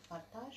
البارطاج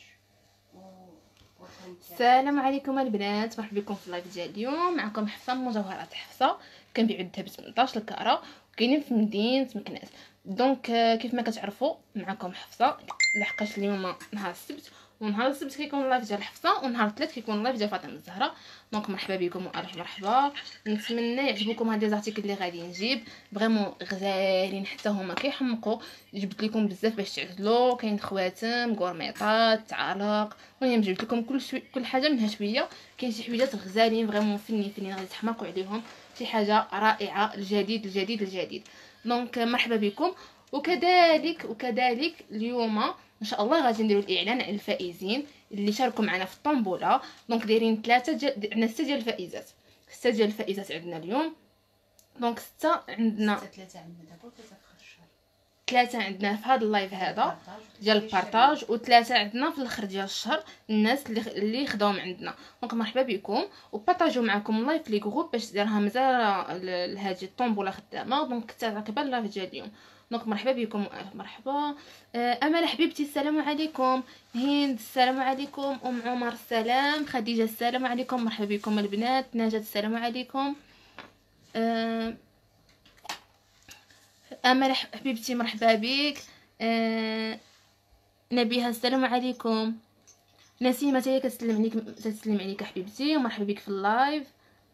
السلام عليكم البنات، مرحبا بكم في اللايف ديال اليوم. معكم حفصه من مجوهرات حفصه، كنبيعوا الذهب ب 18 الكاره وكاينين في مدينه مكناس. دونك كيف ما كتعرفوا معكم حفصه، لحقاش اليوم نهار السبت، ونهار السبت كيكون اللايف ديال حفصه، ونهار الثلاث كيكون اللايف ديال فاطمه الزهراء. دونك مرحبا بكم والف مرحبا. نتمنى يعجبوكم هاد لي زارتيكل اللي غادي نجيب، فريمون غزالين حتى هما كيحمقوا. جبت لكم بزاف باش تعزلوا، كاين خواتم، كورميطات، تعالق، المهم جبت لكم كل حاجه منها شويه. كاين شي حويجات غزالين فريمون فنين غادي تحماقوا عليهم، شي حاجه رائعه، الجديد. دونك مرحبا بكم. وكذلك اليوم ان شاء الله غادي نديروا الاعلان على الفائزين اللي شاركوا معنا في الطنبوله. دونك دايرين عندنا 6 ديال الفائزات، 6 ديال الفائزات عندنا اليوم. دونك 6 عندنا، 3 عندنا دابا و3 في اخر الشهر، 3 عندنا في هذا اللايف هذا ديال البارطاج، و3 عندنا في الاخر ديال الشهر الناس اللي خداوهم عندنا. دونك مرحبا بكم، وبارطاجوا معكم اللايف لي جروب باش ديرها مزال هذه الطنبوله خدامه. دونك تعقب اللايف ديال اليوم. دونك مرحبا بكم والف مرحبا. امل حبيبتي السلام عليكم، هند السلام عليكم، ام عمر السلام، خديجه السلام عليكم، مرحبا بكم البنات، نجاة السلام عليكم، امل حبيبتي مرحبا بك، نبيها السلام عليكم، نسيمه تاهي كتسلم عليك حبيبتي، ومرحبا بك في اللايف.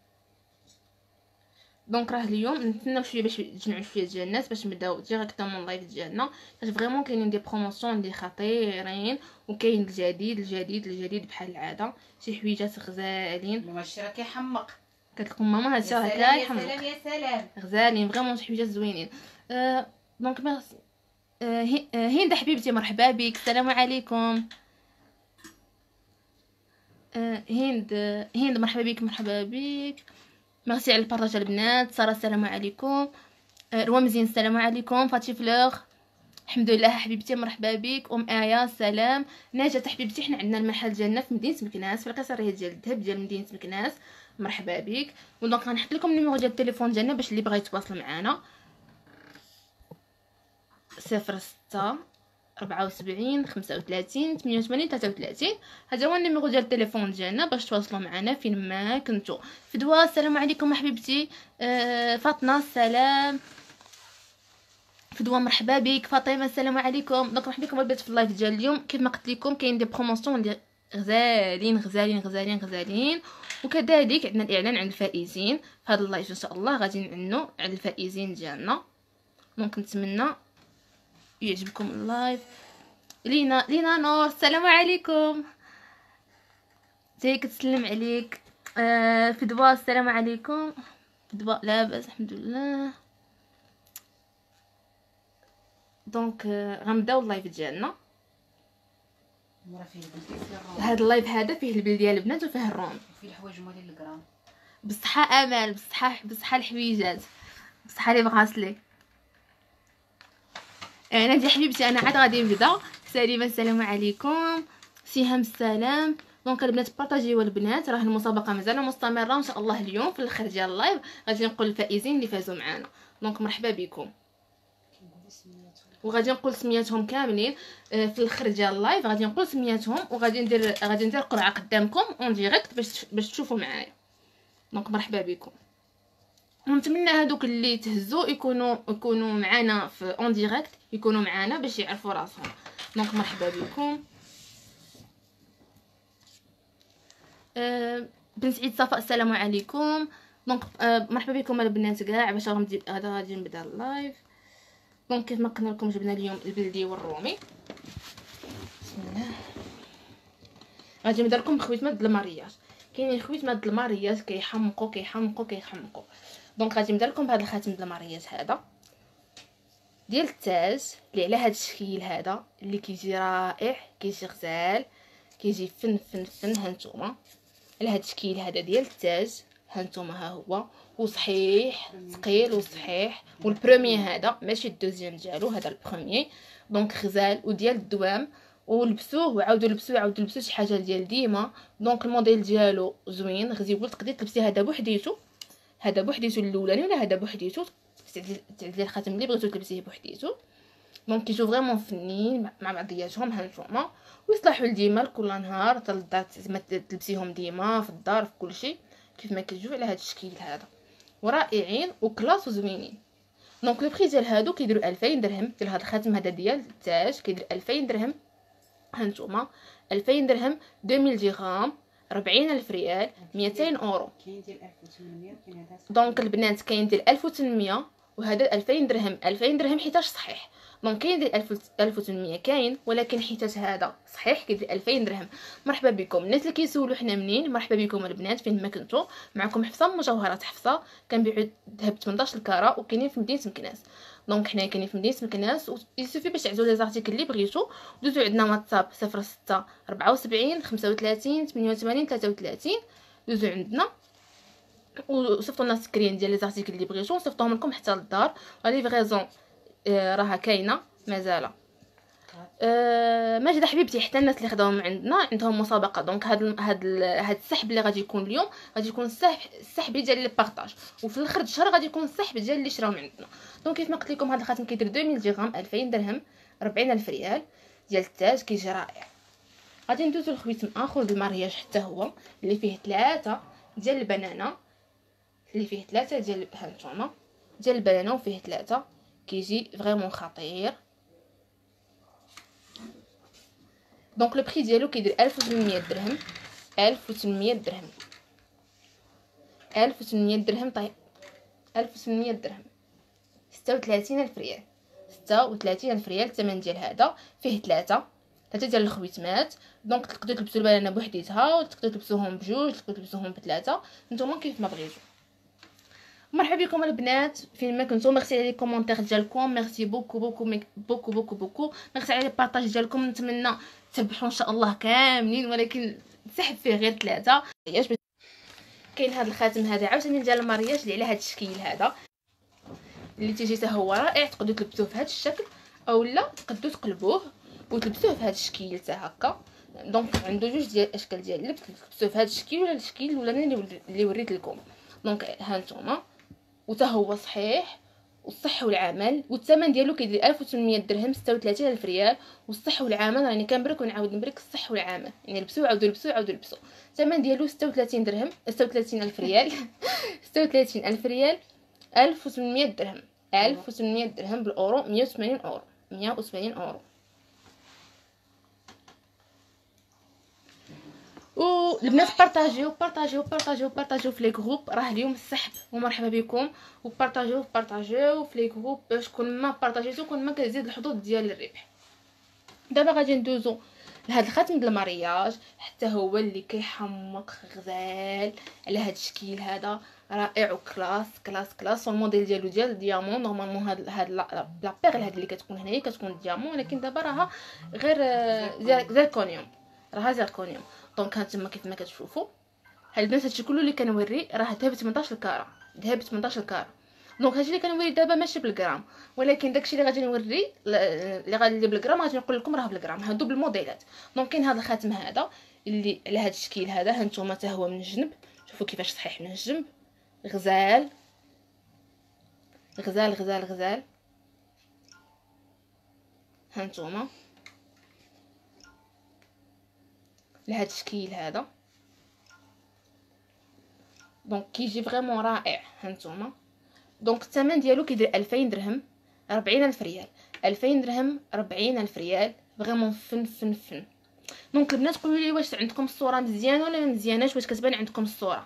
دونك راه اليوم نتسناو شويه باش تجمعوا شويه ديال الناس باش نبداو ديريكتومون اللايف ديالنا، باش فريمون كاينين دي بروموسيون اللي خطيرين، وكاين الجديد بحال العاده، شي حويجات غزالين. ماشي راه كيحمق، قالت لكم ماما هادشي راه كيحمق، يا سلام غزالين فريمون، شي حويجات زوينين. دونك ميرسي. هند حبيبتي مرحبا بك، السلام عليكم. هند مرحبا بك. ميرسي على البارطاج البنات. ساره السلام عليكم، روامزين السلام عليكم، فاتي فلوغ الحمد لله حبيبتي مرحبا بك، ام ايه سلام، نجاة حبيبتي. حنا عندنا المحل ديالنا في مدينه مكناس، في القصريه ديال الذهب ديال مدينه مكناس، مرحبا بك. ودونك غنحط لكم النيميرو ديال التليفون ديالنا باش اللي بغى يتواصل معنا، 06 74 35 88 33. هذا هو النيميرو ديال التليفون ديالنا باش تواصلوا معنا فين ما كنتو. فدوى السلام عليكم حبيبتي، فاطمه السلام، فدوى مرحبا بك، فاطمه السلام عليكم. دونك مرحبا بكم البنات في اللايف ديال اليوم. كيف ما قلت لكم كاين دي بروموسيون اللي غزالين. وكذلك عندنا الاعلان عن الفائزين في هذا اللايف، ان شاء الله غادي نعنوا على الفائزين ديالنا. دونك نتمنى يعجبكم اللايف. لينا نور السلام عليكم، جاي كتسلم عليك. فدوى السلام عليكم، فدوى لاباس الحمد لله. دونك غنبداو اللايف ديالنا. هذا اللايف هذا فيه البل ديال البنات وفيه الروم، فيه الحوايج مالين الكرام، بصحه امل، بصحه الحويجات، بصحه لي بغاسلي. نادي حبيبتي انا عاد غادي نبدا. سليمه السلام عليكم، سهام السلام. دونك البنات بارطاجيو البنات، راه المسابقه مازال مستمره ان شاء الله. اليوم في الاخر ديال اللايف غادي نقول الفائزين اللي فازوا معنا. دونك مرحبا بكم، وغادي نقول سمياتهم كاملين في الاخر ديال اللايف. غادي نقول سمياتهم وغادي ندير قرعه قدامكم اون ديريكت باش تشوفوا معايا. دونك مرحبا بكم، ونتمنى هادوك اللي تهزوا يكونوا معنا في اون ديريكت، يكونوا معنا باش يعرفوا راسهم. دونك مرحبا بكم. بنت عيد صفاء السلام عليكم. دونك مرحبا بكم البنات كاع، باش غادي نبدا اللايف. دونك كيف ما قلنا لكم جبنا اليوم البلدي والرومي. بسم الله. غادي نبدا لكم بخويتمات د المارياج. كاينين خويتمات د المارياج كيحمقوا. دونك غادي نبدا لكم بهذا الخاتم د المارياج هذا ديال التاج، اللي على هذا الشكل هذا اللي كيجي رائع، كيجي غزال، كيجي فن. هانتوما على هذا الشكل هذا ديال التاج، هانتوما ها هو، وصحيح ثقيل وصحيح. والبروميي هذا ماشي الدوزيام ديالو، هذا البروميي. دونك غزال وديال الدوام، ولبسوه وعاودوا لبسوه شي حاجه ديال ديما. دونك الموديل ديالو زوين غزيبل، تقدري تلبسي هذا بوحديتو الاولاني، ولا هذا بوحديتو تعدلي الخاتم اللي بغيتو تلبسيه بوحديتو. دونك كيجيو فريمون فنين مع بعضياتهم هانتوما، ويصلحوا لديما كل نهار حتى للدار زعما تلبسيهم ديما في الدار في كلشي كيف ما كيجيو على هذا الشكل هذا، ورائعين وكلاس وزوينين. دونك لو بري ديال هادو كيديروا 2000 درهم. ديال هاد الخاتم هذا ديال التاج كيدير 2000 درهم هانتوما، 2000 درهم 2000 درهم 40000 ريال 200 اورو. كاين ديال 1800 كاين هذا. دونك البنات كاين ديال 1800 وهذا 2000 درهم. 2000 درهم حيتاش صحيح. دونك كاين ديال 1800 كاين، ولكن حيتاش هذا صحيح كيدير 2000 درهم. مرحبا بكم الناس اللي كيسولوا حنا منين. مرحبا بكم البنات فين ما كنتو. معكم حفصه مجوهرات حفصه، كنبيعوا الذهب 18 الكاره وكاينين في مدينه مكناس. دونك حنا كاينين في مدينه مكناس، يسوفي باش تعزوا لي زارتيكل اللي بغيتو دوزو عندنا واتساب 06 74 35 88 33. دوزو عندنا وصيفطوا لنا سكرين ديال لي زارتيكل اللي بغيتو نصيفطوهم لكم حتى للدار. لا ليفريزون راها كاينه مازال. ماجده حبيبتي حتى الناس اللي خداوهم عندنا عندهم مسابقه. دونك هاد السحب اللي غادي يكون اليوم غادي يكون السحب ديال لي بارطاج، وفي الاخر الشهر غادي يكون السحب ديال اللي شراو من عندنا. دونك كيف ما قلت لكم هاد الخاتم كيدير 2000 درهم 2000 درهم 40000 ريال ديال التاج، كيجي رائع. غادي ندوزو لخويتم اخر بالمارياج حتى هو اللي فيه 3 ديال البنانه، اللي فيه 3 ديال هانتوما ديال البنانه وفيه 3 كيجي فريمون خطير. دونك لو بري ديالو كيدير 1800 درهم 1800 درهم 1800 درهم. طيب 1800 درهم 36000 ريال 36000 ريال الثمن ديال هذا. فيه 3 ديال الخويتمات. دونك تقدروا تلبسوا البنانه بوحديتها وتقدروا تلبسوهم بجوج، تقدروا تلبسوهم بثلاثه، نتوما كيف ما بغيتو. مرحبا بكم البنات فين ما كنتو. ميرسي على لي كومونتير ديالكم، ميرسي بوكو بوكو بوكو بوكو بوكو، ميرسي على لي بارطاج ديالكم. نتمنى تربحوا ان شاء الله كاملين، ولكن سحب فيه غير 3. كاين هذا الخاتم هذا عاوتاني ديال المارياج اللي على هذا الشكل هذا اللي تيجي حتى هو رائع. تقدروا تلبسوه في هذا الشكل اولا تقدروا تقلبوه وتلبسوه في هذا الشكل حتى هكا. دونك عنده جوج ديال الاشكال ديال اللبس، تلبسوه في هذا الشكل ولا الشكل الاولاني اللي وريت لكم. دونك ها نتوما وتا هو صحيح والصح والعمل، والثمن ديالو كيدير 1800 درهم 36000 ريال. والصح والعمل راني كنبرك ونعاود نبرك الصح والعمل، يعني لبسوه عاودوا لبسوه عاودوا لبسوه. الثمن ديالو 36 درهم 36000 ريال 36000 ريال 1800 درهم 1800 درهم بالاورو 180 اورو 180 اورو. والبنات بارطاجيو بارطاجيو بارطاجيو بارطاجيو في لي جروب، راه اليوم السحب ومرحبا بكم. وبارطاجيو بارطاجيو في لي جروب باش كل ما بارطاجيتو كل ما كيزيد الحظوظ ديال الربح. دابا غادي ندوزو لهاد الخاتم ديال المارياج حتى هو اللي كيحمق غزال على هاد الشكل هذا رائع وكلاس كلاس كلاس. والموديل ديالو ديال الديامون. نورمالمون هاد لا بيغل هاد اللي كتكون هنايا كتكون ديامون، ولكن دابا راها غير زيركونيوم، راها زيركونيوم. دونك هانتوما كيف ما كتشوفوا هاد البنات هادشي كله اللي كنوري راه ذهب 18 الكاره، ذهب 18 الكاره. دونك هادشي اللي كنوري دابا ماشي بالغرام، ولكن داكشي اللي غادي نوري اللي بالغرام غادي نقول لكم راه بالغرام. هادو بالموديلات. دونك كاين هذا الخاتم هذا اللي على هذا الشكل هذا هانتوما حتى هو من الجنب. شوفوا كيفاش صحيح من الجنب، غزال غزال غزال غزال. هانتوما لهذا الشكل هذا. دونك كيجي فريمون رائع هانتوما. دونك الثمن ديالو كيدير 2000 درهم 40000 ريال 2000 درهم 40000 ريال. فريمون فن فن فن. دونك البنات قولوا لي واش عندكم الصوره مزيانه ولا ما مزياناش، واش كتبان عندكم الصوره؟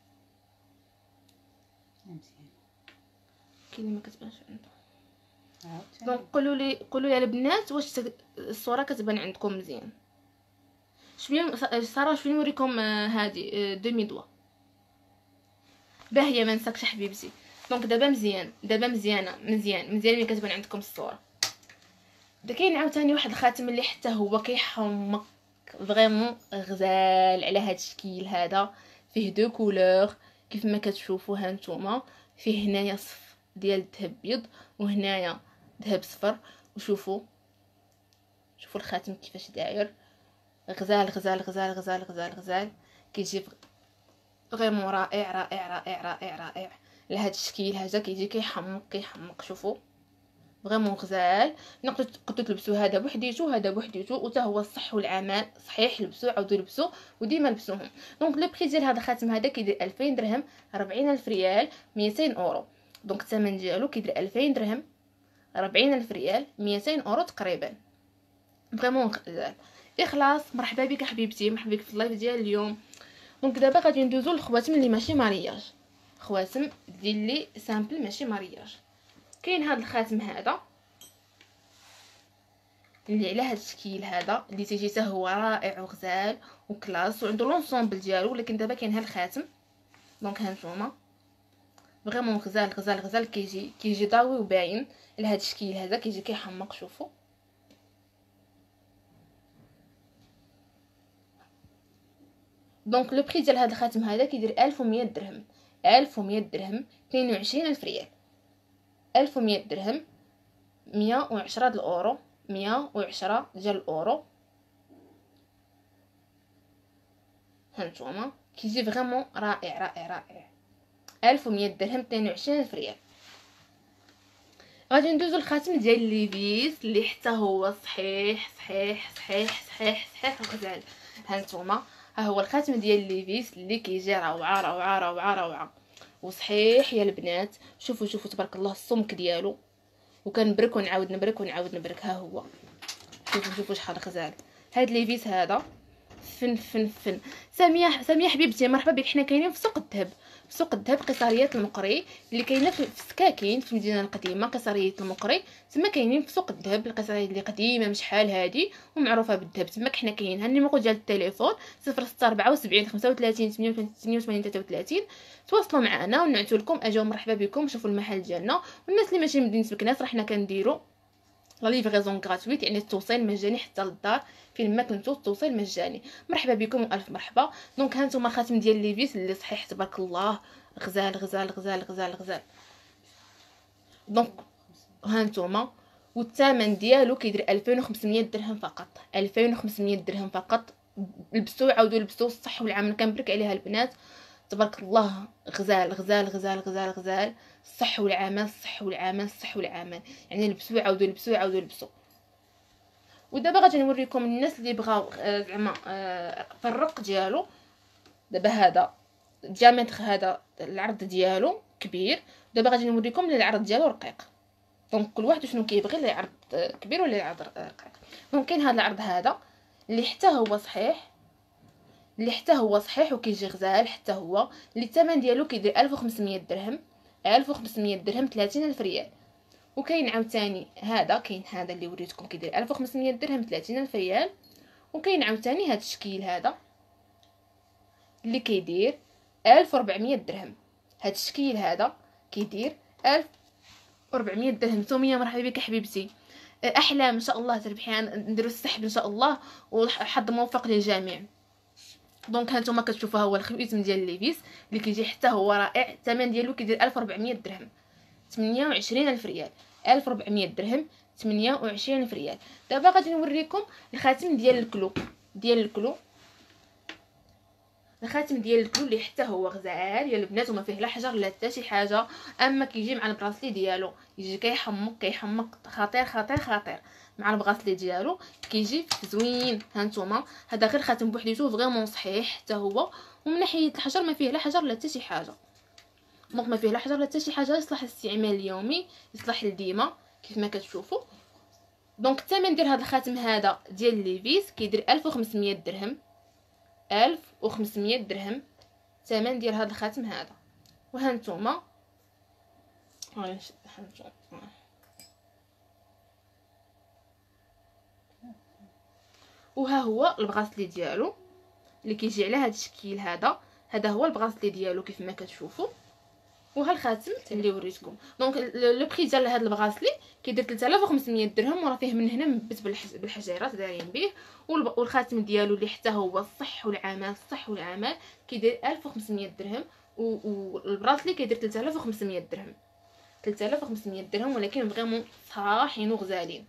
مزيان كاين اللي ما كتبانش عندهم. دونك قولوا لي البنات واش الصوره كتبان عندكم مزيان. شويه ساره شويه نوريكم هذه دومي دوا باهيه ما نساكش حبيبتي. دونك دابا مزيان دابا مزيانه مزيان ملي كتبان عندكم الصوره. دا كاين عاوتاني واحد الخاتم اللي حتى هو كيحمق فريمون غزال على هذا الشكل هذا. فيه دو كولور كيف ما كتشوفوا هانتوما. فيه هنايا صف ديال الذهب بيض وهنايا ذهب صفر. وشوفوا الخاتم كيفاش داير غزال غزال غزال غزال غزال غزال. كيجي فريمون رائع رائع رائع رائع رائع لهذا الشكل هذا. كيجي كيحمق. شوفوا فريمون غزال. نقدروا تلبسوا هذا بوحديتو هذا بوحديتو، وتا هو الصح والعمال صحيح، لبسوا عاودوا لبسوا وديما لبسوهم. دونك لو بري ديال هذا الخاتم هذا كيدير 2000 درهم، 40000 ريال، 200 اورو. دونك الثمن ديالو كيدير 2000 درهم، 40000 ريال، 200 اورو تقريبا. فريمون غزال. اخلاص. مرحبا بك حبيبتي، مرحبا بك في اللايف ديال اليوم. دونك دابا غادي ندوزو للخواتم اللي ماشي مارياج، خواتم ديال لي سامبل ماشي مارياج. كاين هذا الخاتم هذا اللي على هذا الشكل هذا، اللي تيجي حتى هو رائع وغزال وكلاس وعنده لونسومبل ديالو. ولكن دابا كاين هذا الخاتم، دونك ها نتوما فريمون غزال غزال غزال. كيجي ضاوي وباين لهذا الشكل هذا، كيجي كيحمق. شوفوا دونك لو بري ديال هذا الخاتم هذا كيدير 1100 درهم، 1100 درهم، 22000 ريال، 1100 درهم، 110 د الاورو، 110 ديال الاورو. هانتوما كيجي فريمون رائع رائع رائع. 1100 درهم، 22000 ريال. غادي ندوزو الخاتم ديال ليفيس اللي حتى هو صحيح صحيح صحيح صحيح صحيح غزال. هانتوما ها هو الخاتم ديال ليفيس اللي كيجي روعه روعه روعه روعه وصحيح يا البنات. شوفوا شوفوا تبارك الله السمك ديالو، وكنبرك ونعاود نبرك ونعاود نبرك. ها هو شوفوا شوفوا شحال غزال هاد ليفيس هذا. فن فن فن. ساميه حبيبتي مرحبا بك. حنا كاينين في سوق الذهب، في سوق الذهب قصريه المقري اللي كاينه في سكاكين في المدينه القديمه. قصريه المقري تما كاينين في سوق الذهب، القصريه اللي قديمه مش شحال هادي ومعروفه بالذهب. تما حنا كاينين. ها النيميرو ديال التليفون 0674 35 88 33. تواصلوا معنا ونعتو لكم. اجاو مرحبا بكم، شوفوا المحل ديالنا. والناس اللي ماشي من مدينه مكناس راه حنا كنديروا لا ليفريزون غراتويت، يعني التوصيل مجاني حتى للدار فين ما كنتو، التوصيل مجاني. مرحبا بكم والف مرحبا. دونك ها نتوما الخاتم ديال ليفيس اللي صحيح تبارك الله غزال غزال غزال غزال غزال. دونك ها نتوما والثمن ديالو كيدير 2500 درهم فقط، 2500 درهم فقط. لبسوا عاودوا لبسوا الصح والعمل. كنبرك عليها البنات تبارك الله غزال غزال غزال غزال غزال. الصح والعمل الصح والعمل الصح والعمل، يعني لبسوا عاودوا لبسوا عاودوا لبسوا. ودابا غادي نوريكم الناس اللي بغاو زعما الرق ديالو. دابا هذا الديامتر هذا العرض ديالو كبير، دابا غادي نوريكم العرض ديالو رقيق. دونك كل واحد شنو كيبغي، اللي عرض كبير ولا عرض رقيق. دونك كاين هذا العرض هذا اللي حتى هو صحيح، اللي حتى هو صحيح وكيجي غزال حتى هو، اللي الثمن ديالو كيدير 1500 درهم، 1500 درهم، 30000 ريال. وكاين عاوتاني هذا، كاين هذا اللي وريتكم كيدير 1500 درهم، 30000 ريال. وكاين عاوتاني هذا الشكل هذا اللي كيدير 1400 درهم. هذا الشكل هذا كيدير 1400 درهم. سميه مرحبا بك حبيبتي. احلام ان شاء الله تربحي، نديروا السحب ان شاء الله وحظ موفق للجميع. دونك هانتوما كتشوفوا هو الخويتم ديال ليفيس اللي كيجي حتى هو رائع. الثمن ديالو كيدير 1400 درهم، 28000 ريال. 1400 درهم، 28000 ريال. دابا غادي نوريكم الخاتم ديال الكلو، ديال الكلو. الخاتم ديال الكلو اللي حتى هو غزال يا البنات، وما فيه لا حجر لا حتى شي حاجه. اما كيجي مع البراسلي ديالو يجي كيحمق كيحمق، خطير خطير خطير. مع البغاسلي ديالو كيجي زوين. هانتوما هذا غير خاتم بوحديتو فريمون صحيح حتى هو. ومن ناحيه الحجر ما فيه لا حجر لا حتى شي حاجه. دونك ما فيه لا حجر لا حتى شي حاجه، يصلح للاستعمال اليومي، يصلح لديما كيف ما كتشوفوا. دونك الثمن ديال هذا الخاتم هذا ديال ليفيس كيدير 1500 درهم، 1500 درهم الثمن ديال هذا الخاتم هذا. وهانتوما وها هو البغاسلي ديالو اللي كيجي على هذا الشكل هذا. هذا هو البغاسلي ديالو كيف ما كتشوفوا. وها الخاتم اللي وريتكم. دونك لو بري ديال هذا البغاسلي كيدير 3500 درهم، وراه فيه من هنا مبت بالحجيرات دايرين به. والخاتم ديالو اللي حتى هو الصح والعمل الصح والعمل كيدير 1500 درهم. والبراسلي كيدير 3500 درهم، 3500 درهم، ولكن فريمون صحاحين وغزالين.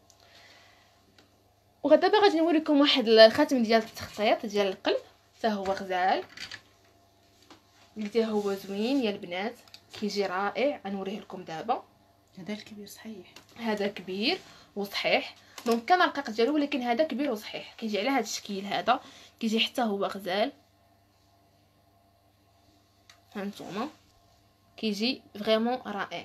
ودابا غادي نوريكم واحد الخاتم ديال التخطيط ديال القلب، حتى هو غزال اللي هو زوين يا البنات، كيجي رائع. غنوريه لكم دابا. هذا الكبير صحيح. هذا كبير وصحيح، دونك كان رقيق ديالو، ولكن هذا كبير وصحيح. كيجي على هذا الشكل هذا، كيجي حتى هو غزال. هانتوما كيجي فريمون رائع.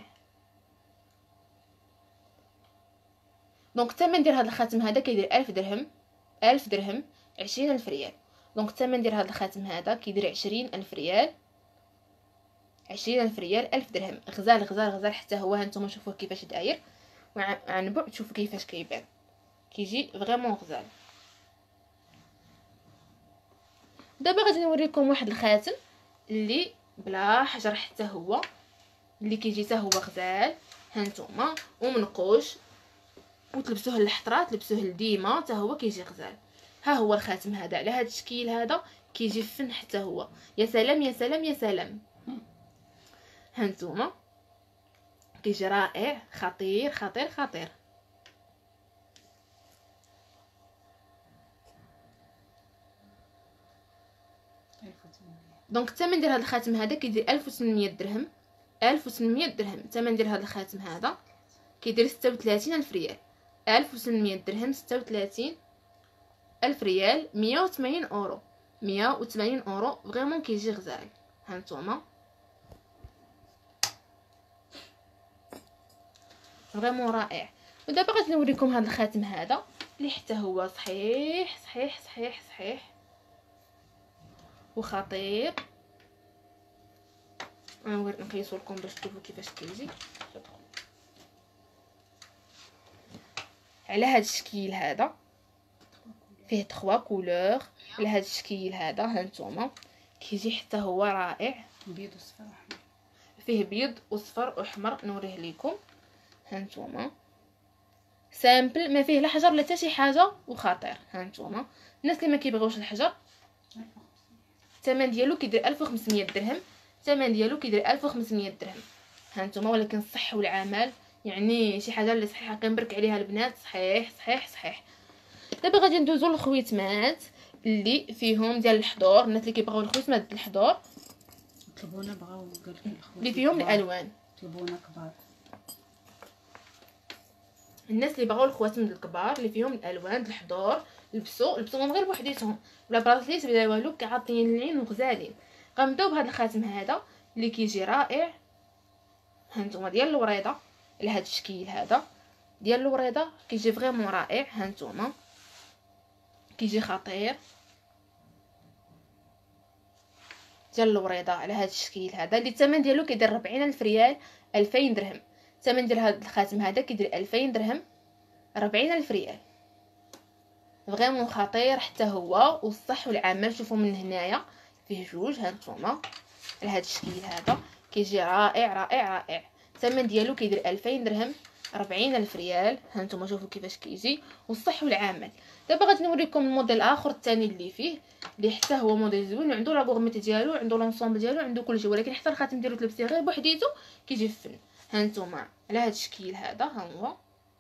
دونك الثمن ديال هذا الخاتم هذا كيدير 1000 درهم. 1000 درهم 20000 ريال. دونك الثمن ديال هذا الخاتم هذا كيدير 20000 ريال. 20000 ريال، 1000 درهم. غزال غزال غزال حتى هو. هانتوما شوفوه كيفاش داير، وعن بعد شوفوا كيفاش كيبان. كيجي فريمون غزال. دابا غادي نوريكم واحد الخاتم اللي بلا حجر حتى هو، اللي كيجي حتى هو غزال. هانتوما ومنقوش، وتلبسوه للحطرات، تلبسوه لديما، حتى هو كيجي غزال. ها هو الخاتم هذا على هذا الشكل هذا، كيجي فن حتى هو. يا سلام يا سلام يا سلام. هانتوما كيجي رائع، خطير خطير خطير. دونك الثمن ديال هذا الخاتم هذا كيدير 1800 درهم. 1800 درهم. الثمن ديال هذا الخاتم هذا كيدير 36000 ريال. 1800 درهم 36000 ريال، 180 اورو. 180 اورو فريمون كيجي غزال. هانتوما فريمون رائع. ودابا غادي نوريكم هذا الخاتم هذا اللي حتى هو صحيح صحيح صحيح صحيح وخطير. نقيسو لكم باش تشوفوا كيفاش كيجي على هذا الشكل هذا. فيه 3 كولور على هذا الشكل هذا. هانتوما كيجي حتى هو رائع. بيض وصفر واحمر. فيه بيض وصفر واحمر. نوريه لكم. هانتوما سامبل، ما فيه لا حجر لا حتى شي حاجه، وخطير. هانتوما الناس اللي ما كيبغيوش الحجر، الثمن ديالو كيدير 1500 درهم. الثمن ديالو كيدير 1500 درهم. هانتوما ولكن الصح والعمل، يعني شي حاجه اللي صحيحه كنبرك عليها البنات. صحيح صحيح صحيح. دابا غادي ندوزو للخويتمات اللي فيهم ديال الحضور. الناس اللي كيبغيو الخويتمات ديال الحضور طلبونا، بغاو قال لك الخوت اللي فيهم الالوان. طلبونا كبار. الناس اللي بغاو الخواتم الكبار اللي فيهم الالوان ديال الحضور، لبسوهم غير بوحديتهم بلا براسليت بلا والو، كعاطين العين وغزالين. غنبداو بهذا الخاتم هذا اللي كيجي رائع. هانتوما ديال الوريضه على هذا الشكل هذا، ديال الوريضه كيجي فريمون رائع. هانتوما كيجي خطير ديال الوريضه على هذا الشكل هذا، اللي الثمن ديالو كيدير 40000 ريال، 2000 درهم. الثمن ديال هذا الخاتم هذا كيدير 2000 درهم، 40000 ريال. فريمون خطير حتى هو، والصح والعمل. شوفوا من هنايا فيه جوج. هانتوما على هذا الشكل هذا كيجي رائع رائع رائع. الثمن ديالو كيدير 2000 درهم، 40000 ريال. هانتوما شوفوا كيفاش كيجي، والصح والعمل. دابا غادي نوريكم الموديل الاخر الثاني اللي فيه، اللي حتى هو موديل زوين، عنده لا غورميت ديالو، عنده لونسومبل ديالو، عنده كلشي، ولكن حتى الخاتم ديالو تلبسيه غير بوحديتو كيجي فن. هانتوما على هذا الشكل هذا، ها هو.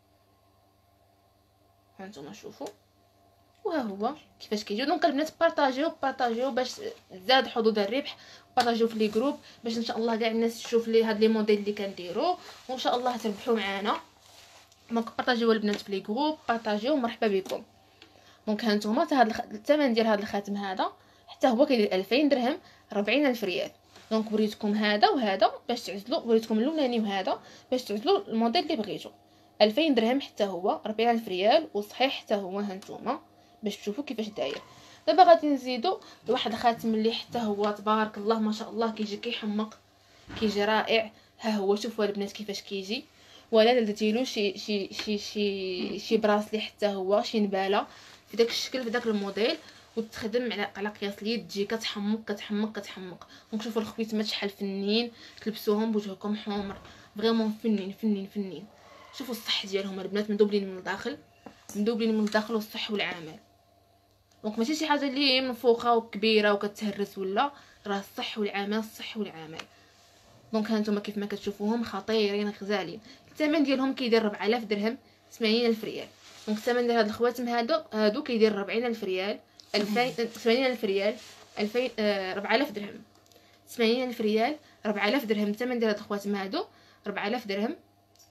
هانتوما شوفوا، وها هو كيفاش كيجيو. دونك البنات بارطاجيو باش زاد حظوظ الربح. بارطاجيو في لي جروب باش ان شاء الله كاع الناس تشوف لي هاد لي موديل اللي كنديرو، وان شاء الله تربحوا معنا. دونك بارطاجيو البنات في لي جروب، بارطاجيو، مرحبا بكم. دونك هانتوما الثمن ديال هذا الخاتم هذا حتى هو كيدير 2000 درهم، 40000 ريال. دونك وريتكم هذا وهذا باش تعزلوا، وريتكم الاولاني وهذا باش تعزلوا الموديل اللي بغيتو. 2000 درهم حتى هو، 40000 ريال، وصحيح حتى هو. هانتوما باش تشوفوا كيفاش داير. دابا غادي نزيدو لواحد الخاتم اللي حتى هو تبارك الله ما شاء الله كيجي كيحمق، كيجي رائع. ها هو شوفوا البنات كيفاش كيجي، ولا درتي له شي براسلي حتى هو، شي نباله في داك الشكل، في داك الموديل، وتخدم على قياس اليد، تجي كتحمق كتحمق كتحمق. دونك شوفوا الخويتمات شحال فنين، تلبسوهم بوجهكم حمر، فريمون فنين فنين فنين. شوفوا الصح ديالهم البنات، مدوبلين من الداخل، مدوبلين من الداخل، والصح والعمل. دونك ماشي شي حاجه اللي منفوخه وكبيره وكتهرس، ولا راه الصح والعمل، الصح والعمل. دونك هانتوما كيف ما كتشوفوهم خطيرين غزالين. الثمن ديالهم كيدير 4000 درهم، 80000 ريال. دونك الثمن ديال هاد الخواتم هادو كيدير 40000 ريال، 80000 ريال، 2000 4000 درهم، 80000 ريال، 4000 درهم. الثمن ديال هاد الخواتم هادو 4000 درهم،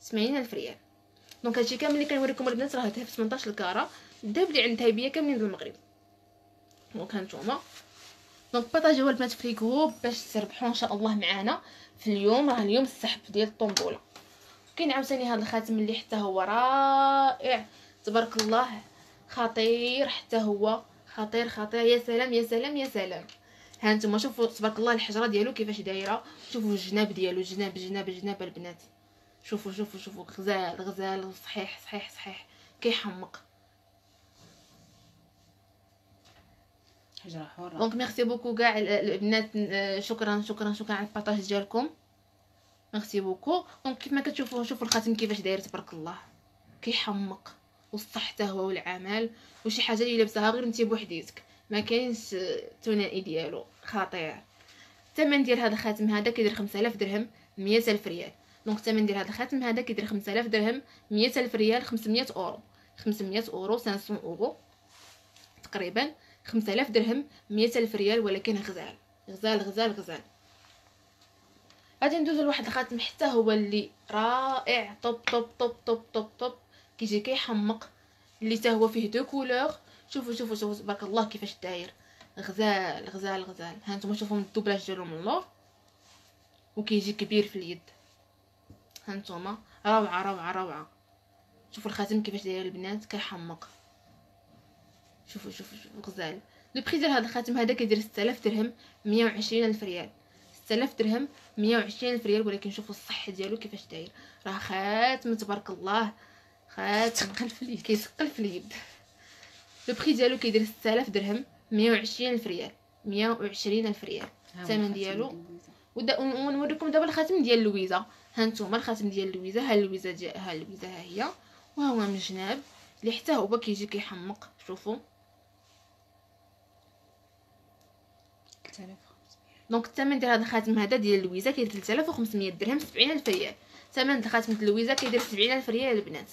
80,000 ريال. دونك هادشي كامل اللي كنوريكم البنات راه ذهب 18 الكاره، الذهب اللي عند هيبيه كاملين د المغرب. دونك هانتوما، دونك بارطاجيوها البنات في الجروب باش تربحوا ان شاء الله معانا في اليوم. راه اليوم السحب ديال الطنبوله. كاين عاوتاني هذا الخاتم اللي حتى هو رائع تبارك الله، خطير حتى هو، خطير خطير. يا سلام يا سلام يا سلام. ها انتم شوفوا تبارك الله الحجره ديالو كيفاش دايره، شوفوا الجناب ديالو، جناب جناب جناب البنات، شوفوا شوفوا شوفوا غزال غزال صحيح صحيح صحيح كيحمق. حجره حره. دونك ميرسي بوكو كاع البنات، شكرا شكرا شكرا على البارطاج ديالكم، ميرسي بوكو. دونك كيف ما كتشوفوا شوفوا الخاتم كيفاش داير تبارك الله، كيحمق والصح حتى هو والعمل، وشي حاجه اللي لابسها غير انت بوحديتك، ما كاينش الثنائي ديالو، خطير. الثمن ديال هذا الخاتم هذا كيدير 5000 درهم 100,000 ريال. دونك الثمن ديال هذا الخاتم هذا كيدير 5000 درهم 100,000 ريال 500 اورو، 500 اورو 500 اورو تقريبا، 5000 درهم 100,000 ريال، ولكن غزال غزال غزال غزال. غادي ندوزو لواحد الخاتم حتى هو اللي رائع، طوب طوب طوب طوب طوب طوب، كيجي كيحمق، اللي حتى هو فيه دو كولور. شوفوا شوفوا شوفوا تبارك الله كيفاش داير، غزال غزال غزال. ها نتوما شوفوا الدوبلاج ديالو من اللور، وكيجي كبير في اليد. ها نتوما روعه روعه روعه. شوفوا الخاتم كيفاش داير البنات، كيحمق. شوفوا شوفوا شوفوا غزال. لو بري ديال هذا الخاتم هذا كيدير 6000 درهم 120,000 ريال، 6000 درهم 120,000 ريال، ولكن شوفوا الصح ديالو كيفاش داير، راه خاتم تبارك الله، خاتم خلف اليد كيسقل في اليد. لو بري ديالو كيدير 6000 درهم 120,000 ريال، 120,000 ريال الثمن ديالو. ونوريكم دابا الخاتم ديال لويزا. ها نتوما الخاتم ديال لويزا، ها لويزا ديال ها لويزا ها هي، وها هو من الجناب اللي حتى هو كيجي كيحمق. شوفوا 3500. دونك الثمن ديال هذا الخاتم هذا ديال لويزا كيدير 3500 درهم 70,000 ريال. ثمن الخاتم ديال لويزا كيدير 70,000 ريال البنات.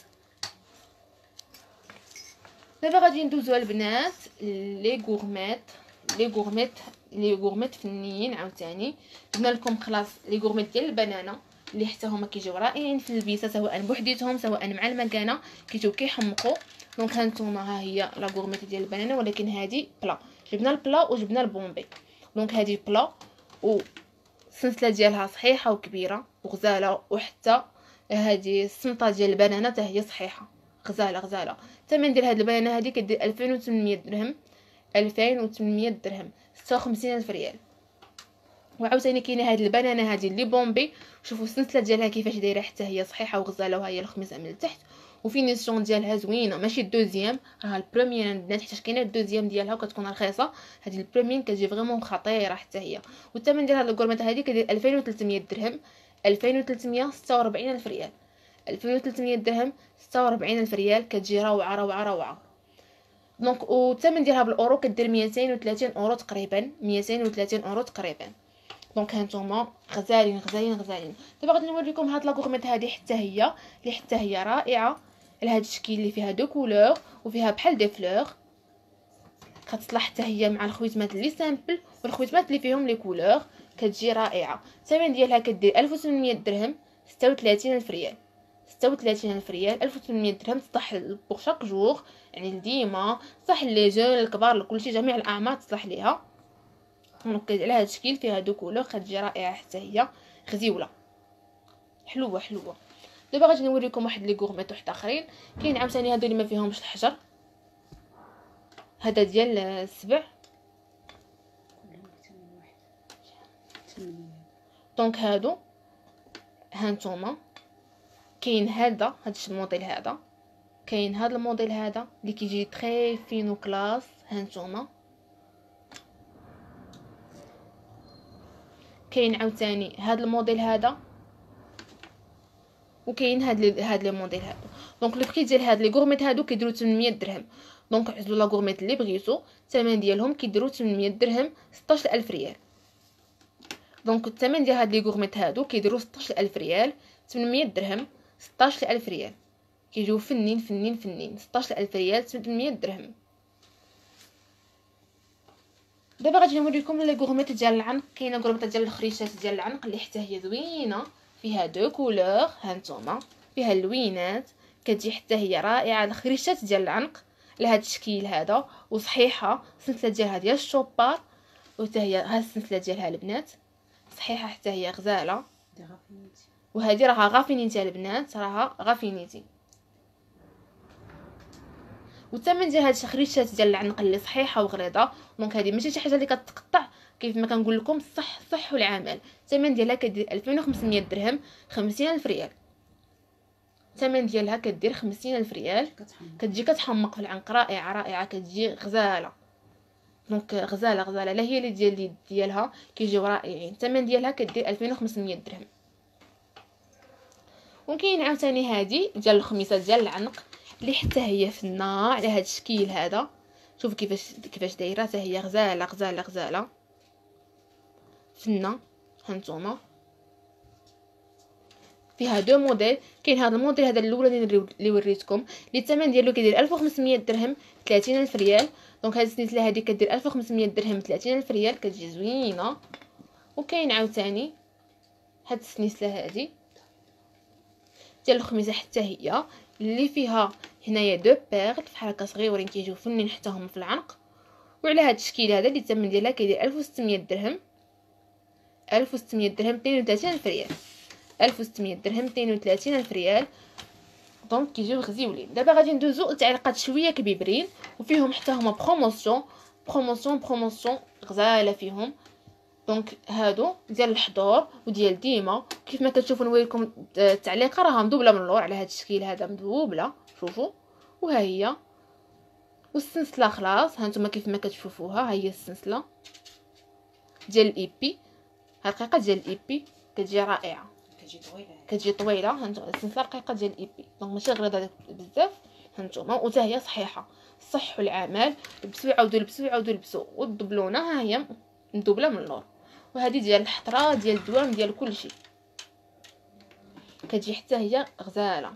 دابا غادي ندوزو البنات لي غورميت، لي غورميت فنيين عاوتاني. جبنا لكم خلاص لي غورميت ديال البنانه اللي حتى هما كيجيو رائعين في البيسه، سواء بوحديتهم سواء مع المكانه، كيجيو كيحمقوا. دونك هانتوما ها هي لا غورميت ديال البنانه، ولكن هادي بلا، جبنا البلا وجبنا البومبي. دونك هادي بلا والسلسله ديالها صحيحه وكبيره وغزاله، وحتى هادي السمطه ديال البنانه حتى هي صحيحه غزاله غزاله. الثمن ديال هاد البنانه هادي كدير 2800 درهم، 2800 درهم 56,000 ريال. وعاوتاني كاينه هاد البنانه هادي اللي بومبي، شوفوا السلسله ديالها كيفاش دايره حتى هي صحيحه وغزاله، وها هي الخميسه من التحت، وفينيسيون ديالها زوينه، ماشي الدوزيام، راه البروميير البنات، حيت كاينه الدوزيام ديالها وكتكون رخيصه، هذه البروميير كتجي فريمون خطيره حتى هي. والثمن ديال هاد الكورميط هذه كدير 2300 درهم، 2346,000 ريال، 2300 درهم 46,000 ريال، كتجي روعه روعه روعه. دونك والثمن ديالها بالاورو كدير 230 اورو تقريبا، 230 اورو تقريبا. دونك هانتوما غزالين غزالين غزالين. دابا غادي نوريكم هاد لاكورميط هذه حتى هي اللي حتى هي رائعه، لهاد الشكل اللي فيها دو كولور وفيها بحال دي فلور، كتصلح حتى هي مع الخويتمات اللي سامبل والخويتمات اللي فيهم لي كولور، كتجي رائعه. الثمن ديالها كدير 1800 درهم 36,000 ريال، 36,000 ريال، 1800 درهم تصلح بوغ شاك جور، يعني ديما صح لي جون الكبار لكلشي، جميع الاعمار تصلح ليها. دونك على هذا الشكل فيها دو كولور، كتجي رائعه حتى هي غزيوله حلوه حلوه. دابا غادي نوريكم واحد لي غورميط واحد اخرين. كاين عاوتاني هادو اللي ما فيهمش الحجر، هذا ديال السبع. دونك هادو هانتوما كاين هذا الموديل هذا، كاين هذا الموديل هذا اللي كيجي تري فينو كلاس. هانتوما كاين عاوتاني هذا الموديل هذا، وكاين هاد لي موديل هادو. دونك لو بري ديال هاد لي غورميط هادو كيديروا 800 درهم. دونك عزلوا لا غورميط اللي بغيتو، الثمن ديالهم كيديروا 800 درهم 16,000 ريال. دونك الثمن ديال هاد لي غورميط هادو كيديروا 16,000 ريال، 800 درهم 16,000 ريال، كيجيو فنين فنين فنين. 16,000 ريال 800 درهم. دابا غادي نوريكم لي غورميط ديال العنق. كاينه غورميط ديال الخريشات ديال العنق اللي حتى هي زوينه، فيها دو كولور. هانتوما فيها اللوينات، كتجي حتى هي رائعه. الخريشات ديال العنق لهذا التشكيل هذا وصحيحه. السنسله ديالها ديال الشوبار، وحتى هي ها السنسله ديالها البنات صحيحه حتى هي غزاله. دي غافينيتي. وهذه راها غافينيتي البنات، راها غافينيتي. والثمن ديال هاد الخريشات ديال العنق اللي صحيحه وغليظه. دونك هذه ماشي شي حاجه اللي كتقطع، كيف ما كنقول لكم صح والعمل. الثمن ديالها كدير 2500 درهم، 50000 ريال. الثمن ديالها كدير 50000 ريال. كتجي كتحمق في العنق، رائعه كتجي غزاله. دونك غزاله لا هي اللي ديال اليد ديالها كيجيو رائعين. الثمن ديالها كدير 2500 درهم. وكاين عاوتاني هذه ديال الخميصه ديال العنق اللي حتى هي فنه على هذا الشكل هذا. شوفوا كيفاش دايره، حتى هي غزاله فنه. هانتوما فيها دو موديل. كاين هذا الموديل هذا الاولاني اللي وريتكم اللي الثمن ديالو كيدير 1500 درهم، 30000 ريال. دونك هذه السلسله هذه كدير 1500 درهم، 30000 ريال، كتجي زوينه. وكاين عاوتاني هاد السلسله هذه ديال الخميسه حتى هي اللي فيها هنايا دو بيرل بحال هكا صغيورين كيجيو فنين حتى هما في العنق. وعلى هاد الشكل هذا اللي الثمن ديالها كيدير 1600 درهم، 1600 درهم، 32000 ريال. 1600 درهم، 32000 ريال. دونك كيجيو غزيولين. دابا غادي ندوزو لتعليقات شويه كبيبرين وفيهم حتى هما بروموسيون غزاله فيهم. دونك هادو ديال الحضور وديال ديما. كيف ما كتشوفوا نوريكم التعليقه راها مدوبله من اللور على هذا الشكل هذا، مدوبله. شوفوا وها هي. والسلسله خلاص هانتوما كيف ما كتشوفوها، ها هي السلسله ديال الايبي. رقيقه ديال الايبي كتجي رائعه، كتجي طويله. هانتوما السلسله رقيقه ديال الايبي، دونك ماشي غليظه بزاف. هانتوما وتا هي صحيحه، الصح والعمل. لبسوا عاودوا لبسوا. والدبلونه ها هي مدوبله من اللور. وهذه ديال الحطره ديال الدوام ديال كلشي، كتجي حتى هي غزاله.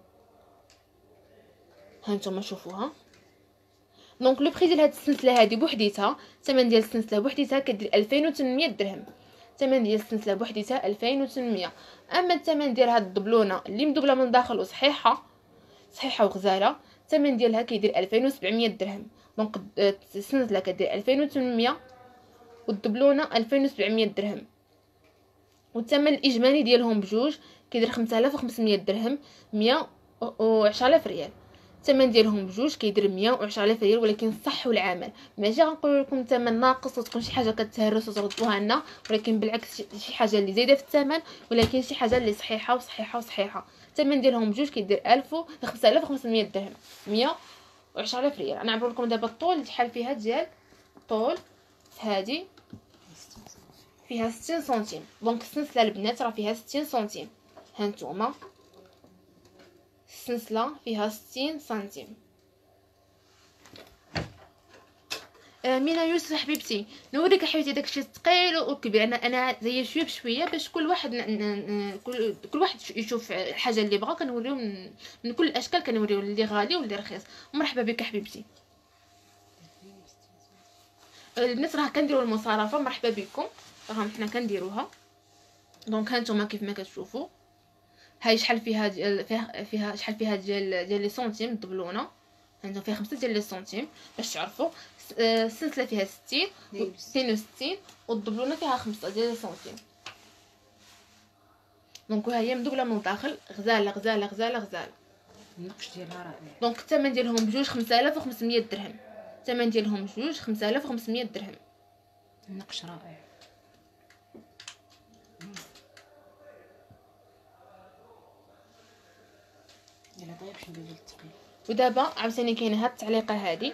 هانتوما شوفوها. دونك لو بري ديال هاد السلسله هذه بوحديتها، الثمن ديال السلسله بوحديتها كدير 2800 درهم. الثمن ديال السلسله بوحديتها 2800. اما الثمن ديال هاد الدبلونه اللي مدوبله من الداخل وصحيحه وغزاله، الثمن ديالها كيدير 2700 درهم. دونك السلسله كدير 2800 والدبلونه 2700 درهم. والثمن الاجمالي ديالهم بجوج كيدير 5500 درهم، 110000 ريال. الثمن ديالهم بجوج كيدير 110000 ريال. ولكن الصح والعمل، ماشي غنقول لكم ثمن ناقص وتكون شي حاجه كتهرس وتردوها لنا، ولكن بالعكس شي حاجه اللي زايده في الثمن، ولكن شي حاجه اللي صحيحه. الثمن ديالهم بجوج كيدير 5500 درهم، 110000 ريال. انا نعبر لكم دابا الطول شحال فيها ديال الطول. هذه فيها 60 سنتيم. دونك السلسله البنات راه فيها 60 سنتيم. هانتوما السلسله فيها 60 سنتيم. مينا يوسف حبيبتي، نوريك حبيبتي داكشي ثقيل وكبير. انا زي شويه بشويه باش كل واحد كل واحد يشوف الحاجه اللي بغا. كنوريو من كل الاشكال، كنوريو اللي غالي واللي رخيص. مرحبا بك حبيبتي. البنات راه كنديروا المصارفه، مرحبا بكم، راه حنا كنديروها. دونك هانتوما كيف ما كتشوفوا هاي شحال فيها شحال فيها ديال لي سنتيم الدبلونه. عندهم فيها 5 ديال لي سنتيم باش تعرفوا. السلسله فيها 60 و 62 والدبلونه فيها 5 ديال لي سنتيم. دونك ها هي مدوبله من الداخل، غزاله. النقش ديالها رائع. دونك الثمن ديالهم بجوج 5500 درهم. الثمن ديالهم بجوج 5500 درهم. النقش رائع. يلا طيب باش ندوزو للثقيل. ودابا عاوتاني كاينه هاد التعليقه هادي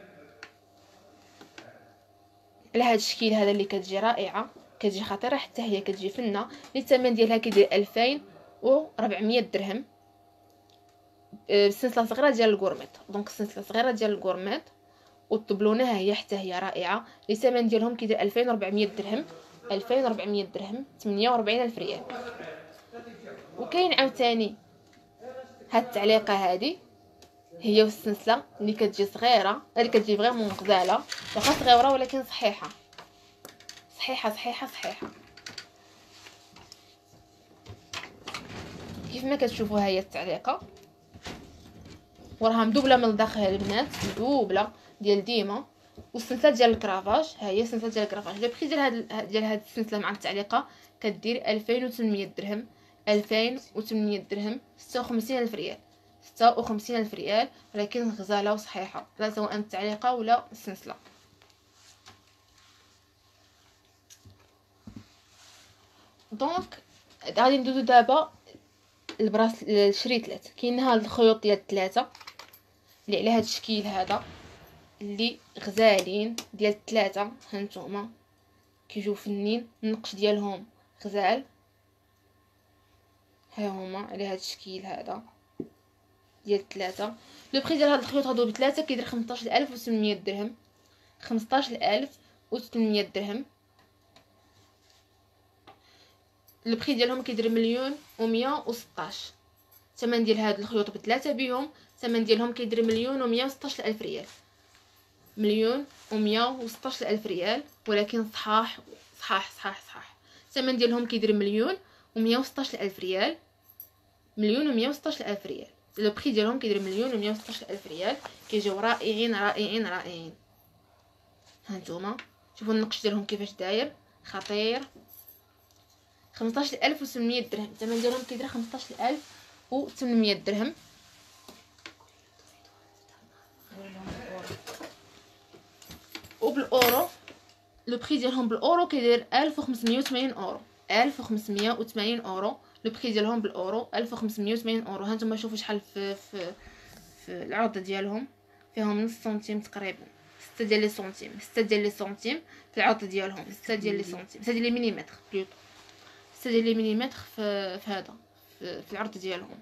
على هاد الشكل هذا اللي كتجي رائعه، كتجي خطيره حتى هي، كتجي فنه. اللي الثمن ديالها كيدير 2400 درهم. السلسله صغيره ديال الكورميط. دونك السلسله صغيره ديال الكورميط والطبلونه ها هي حتى هي رائعه. اللي الثمن ديالهم كيدير 2400 درهم، 2400 درهم، 48000 ريال. وكاين عاوتاني هاد التعليقه هذه هي والسلسله اللي كتجي صغيره، اللي كتجي فريمون غزاله، واخا صغيره ولكن صحيحه. كيف ما كتشوفوا هي التعليقه وراها مدوبله من الداخل البنات، مدوبله ديال ديما. والسلسله ديال الكرافاج، ها هي السلسله ديال الكرافاج. لو بري ديال هاد السلسله مع التعليقه كدير 2800 درهم. 2800 درهم، 56000 ريال. 56000 ريال، ولكن غزاله وصحيحه، لا سواء التعليقه ولا السلسله. دونك غادي ندوزو دابا البراس الشريطلات. كاين هاد الخيوط ديال الثلاثه اللي على هاد الشكل هذا اللي غزالين ديال الثلاثه. هانتوما كيجيو فنين، النقش ديالهم غزال. ها هما على هاد الشكل هذا ديال الثلاثه. لو بري ديال هاد الخيوط هادو بثلاثه كيدير 15800 درهم. 15800 درهم. لو بري ديالهم كيدير 1,116. الثمن ديال هاد الخيوط بثلاثه بهم الثمن ديالهم كيدير 1,116,000 ريال. 1,116,000 ريال، ولكن صحاح صحاح صحاح صحاح. الثمن ديالهم كيدير 1,116,000 ريال. 1,116,000 ريال. لو بري ديالهم كيدير 1,116,000 ريال. كيجيو رائعين رائعين رائعين. هانتوما شوفوا النقش ديالهم كيفاش داير، خطير. 15,800 درهم. الثمن ديالهم كيدير 15,800 درهم. وبالاورو لو بري ديالهم بالاورو كيدير 1580 اورو. 1580 اورو. لو بري ديالهم بالاورو 1580 اورو. هانتوما شوفوا شحال في العرض ديالهم، فيهم نص سنتيم تقريبا، 6 ديال لي سنتيم، 6 ديال لي سنتيم في العرض ديالهم، 6 ديال لي سنتيم، 6 ديال لي مليمتر بلوطو، 6 ديال لي مليمتر في هذا في العرض ديالهم.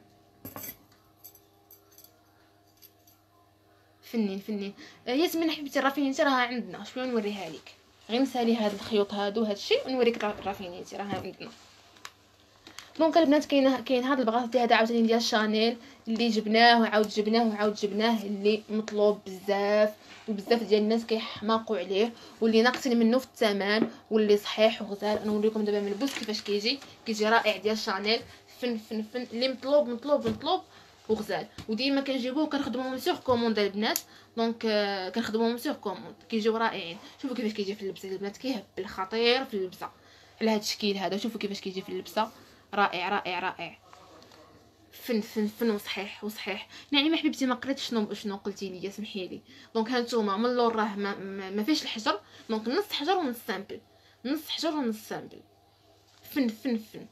فنين فنين. ياسمين حبيبتي الرافينيتي راها عندنا، شويه نوريها لك. غير نسالي هاد الخيوط هادو هادشي ونوريك الرافينيتي راها عندنا. دونك البنات كاين هاد البغاط هذا عاوتاني ديال شانيل اللي جبناه وعاود جبناه وعاود جبناه، اللي مطلوب بزاف وبزاف ديال الناس كيحماقوا عليه، واللي ناقصين منه في الثمن، واللي صحيح وغزال. انا نوريكم دابا من البوس كيفاش كيجي رائع ديال شانيل. فن فن فن اللي مطلوب مطلوب مطلوب وغزال. وديما كنجيبوه كنخدموهم سيغ كوموند البنات. دونك كنخدموهم سيغ كوموند كيجيو رائعين. شوفوا كيفاش كيجي في اللبسه البنات، كيهبل خطير في اللبسه على هذا الشكل هذا. شوفوا كيفاش كيجي في اللبسه، رائع رائع رائع. فن فن فن وصحيح وصحيح. نعيمه حبيبتي ما قريتش شنو قلتي لي، سمحي لي. دونك هانتوما من اللور راه ما فيش الحجر، دونك نص حجر ونص سامبل، نص حجر ونص سامبل. فن فن فن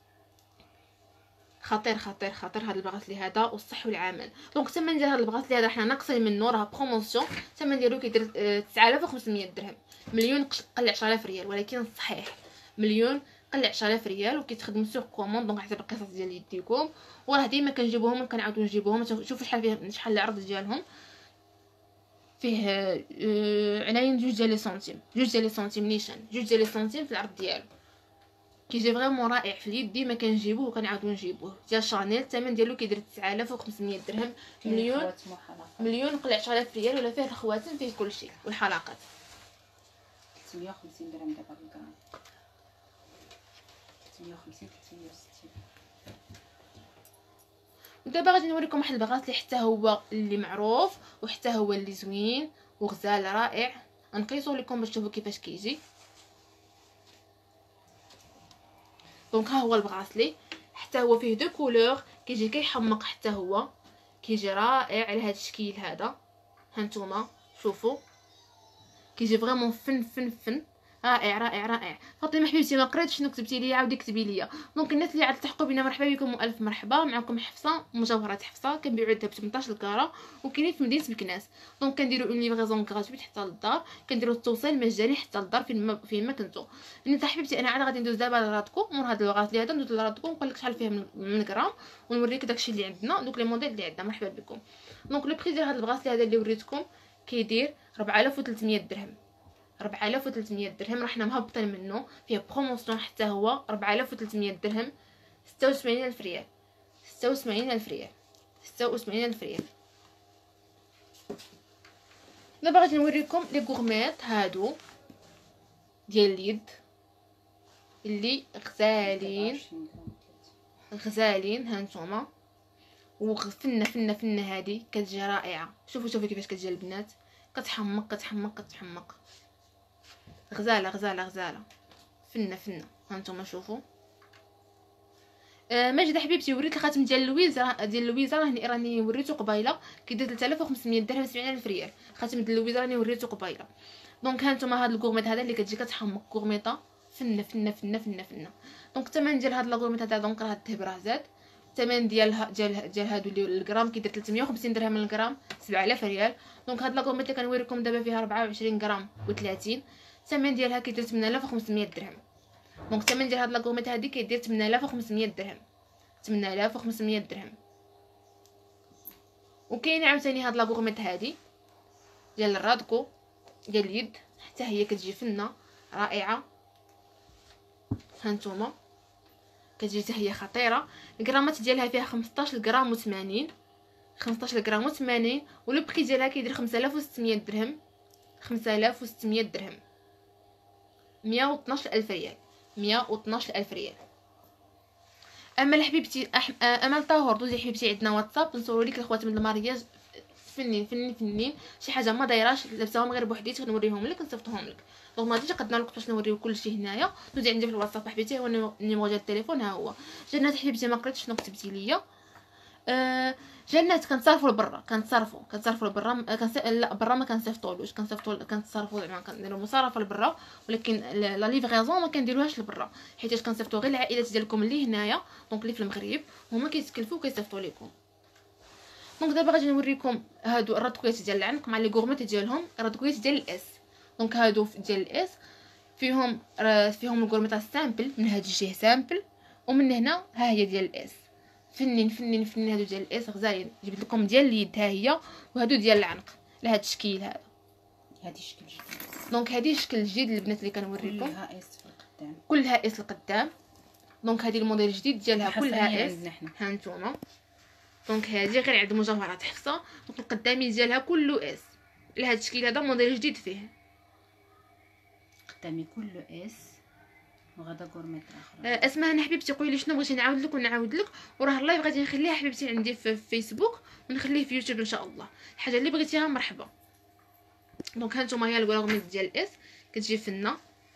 خطير خطير خطير هذا البغاس لي هذا، والصح والعمل. دونك الثمن ديال هذا البغاس لي هذا حنا ناقصين منه، راه بروموسيون. الثمن ديالو كيدير 9500 درهم. مليون قل 10000 ريال، ولكن صحيح مليون قل 10000 ريال. وكيتخدموا سوغ كوموند، دونك حسب القصص ديال يديكم. وراه ديما كنجيبوهم وكنعاودو نجيبوهم. شوفوا شحال فيه، شحال العرض ديالهم فيه. عناين 2 ديال لي سنتيم، 2 ديال لي سنتيم نيشان، 2 ديال لي سنتيم في العرض ديالو. كيجي فريمون رائع في اليد. ديما كنجيبوه وكنعاودو نجيبوه. ديال شانيل الثمن ديالو كيدير 9500 درهم. مليون قل 10000 ريال. ولا فيه الخواتم، فيه كلشي والحلقات. 350 درهم دابا بالغرام. 350 360. ودابا غادي نوريكم واحد البغاس اللي حتى هو اللي معروف، وحتى هو اللي زوين وغزال رائع. غنقيسو لكم باش تشوفوا كيفاش كيجي. دونك ها هو البغاسلي، حتى هو فيه دو كولور، كيجي كيحمق، حتى هو كيجي رائع على هذا الشكل هذا. هانتوما شوفوا كيجي فريمون فن فن فن، رائع رائع رائع. فاطمه حبيبتي ما قريتش شنو كتبتي لي، عاودي كتبي لي. دونك الناس اللي عاد تلحقوا بينا مرحبا بكم والف مرحبا. معكم حفصه مجوهرات حفصه، كنبيعوا عندها ب 18 الكاره، وكاينين في مدينه بكناس. دونك كنديروا اون ليفريزون غراتويت حتى للدار، كنديروا التوصيل مجاني حتى للدار فين ما كنتو. انت حبيبتي انا عاد غادي ندوز دابا لراتكم مور هاد الوغات اللي هذا، ندوز لراتكم نقول لك شحال فيه من غرام، ونوريك داكشي اللي عندنا، دوك لي موديل اللي عندنا. مرحبا بكم. دونك لو بري ديال هاد البغاسلي هذا اللي وريتكم كيدير 4300 درهم. 4300 درهم، راه حنا مهبطين منه، فيه بروموسيون حتى هو 4300 درهم. 86000 ريال. 86000 ريال. 86000 ريال. دابا غادي نوريكم لي غورميت هادو ديال اليد اللي غزالين. غزالين هانتوما. وفنه فنه فنه هذه كتجي رائعه. شوفوا كيفاش كتجي البنات، كتحمق كتحمق كتحمق. غزاله غزاله غزاله، فنه فنه. هانتوما شوفوا. ماجده حبيبتي، وريت الخاتم ديال لويزا راني وريته قبيله، كيدير 3500 درهم 70000 ريال. خاتم ديال لويزا راني وريته قبيله. دونك هانتوما هاد الكورميط هذا اللي كتجي كتحمق كورميطه فنه فنه فنه فنه فنه. دونك الثمن ديال هاد لاكورميط هذا دونك راه الذهب راه زاد. الثمن ديال هادو اللي الغرام كيدير 350 درهم للغرام، 7000 ريال. دونك هاد لاكورميط اللي كنوريكم دابا فيها 24 غرام و30، الثمن ديالها كيدير 8500 درهم. دونك الثمن ديال هاد لاكورميط هادي كيدير 8500 درهم، 8500 درهم. وكاين عاوتاني هاد لاكورميط هادي ديال الرادكو ديال اليد، حتى هي كتجي فنه رائعه. هانتوما كتجي حتى هي خطيره. الغرامات ديالها فيها 15 غرام و80، 15 غرام و80. ولو بري ديالها كيدير 5600 درهم، 5600 درهم، 112000 ريال، 112000 ريال. اما لحبيبتي امل طاهر، دوزي حبيبتي عندنا واتساب نصوروا لك الخواتم المارياج فنين فنين فنين، شي حاجه ما دايراش، لابساهم غير بوحديت نوريهم لك نصيفطهم لك. دونك ما غاديش قدنا الوقت باش نوريو كلشي هنايا. دوزي عندي في الواتساب حبيبتي، هو النيميرو ديال التليفون ها هو. جنات حبيبتي ما قريتش شنو كتبتي ليا. جنات كنتصرفوا لبرا، كنتصرفوا لبرا. لا برا ما كنصيفطولوش، كنتصرفوا زعما كنديروا مصارفه لبرا، ولكن لا ليفريزون ما كنديروهاش لبرا، حيت كنصيفطوا غير العائلات ديالكم اللي هنايا، دونك اللي في المغرب هما كيتكلفوا وكيصيفطوا لكم. دونك دابا غادي نوريكم هادو الرادكويات ديال العنق مع لي غورميت ديالهم، الرادكويات ديال الاس. دونك هادو ديال الاس فيهم الغورميطه سامبل، من هاد الجهه سامبل، ومن هنا ها هي ديال الاس. فنين فنين فنين هادو ديال الاس غزالين. جبت لكم ديال اليد ها هي، وهادو ديال العنق لهذا التشكيل هذا. هادي شكل جديد. دونك هادي شكل جديد البنات اللي كنوريكم، كلها اس في القدام، كلها اس القدام. دونك هادي الموديل الجديد ديالها كلها اس. عندنا حنا. ها نتوما. دونك هادي غير عند مجوهرات حفصه. دونك القدامي ديالها كله اس لهذا التشكيل هذا، موديل جديد فيه. قدامي كله اس، وغدا غورميط اخر. اسمها انا حبيبتي قولي لي شنو بغيتي نعاود لك ونعاود لك. وراه اللايف غادي نخليها حبيبتي عندي في فيسبوك، ونخليه في يوتيوب ان شاء الله. الحاجه اللي بغيتيها مرحبا. دونك هانتوما هي الغورميط ديال الاس كتجي فنه.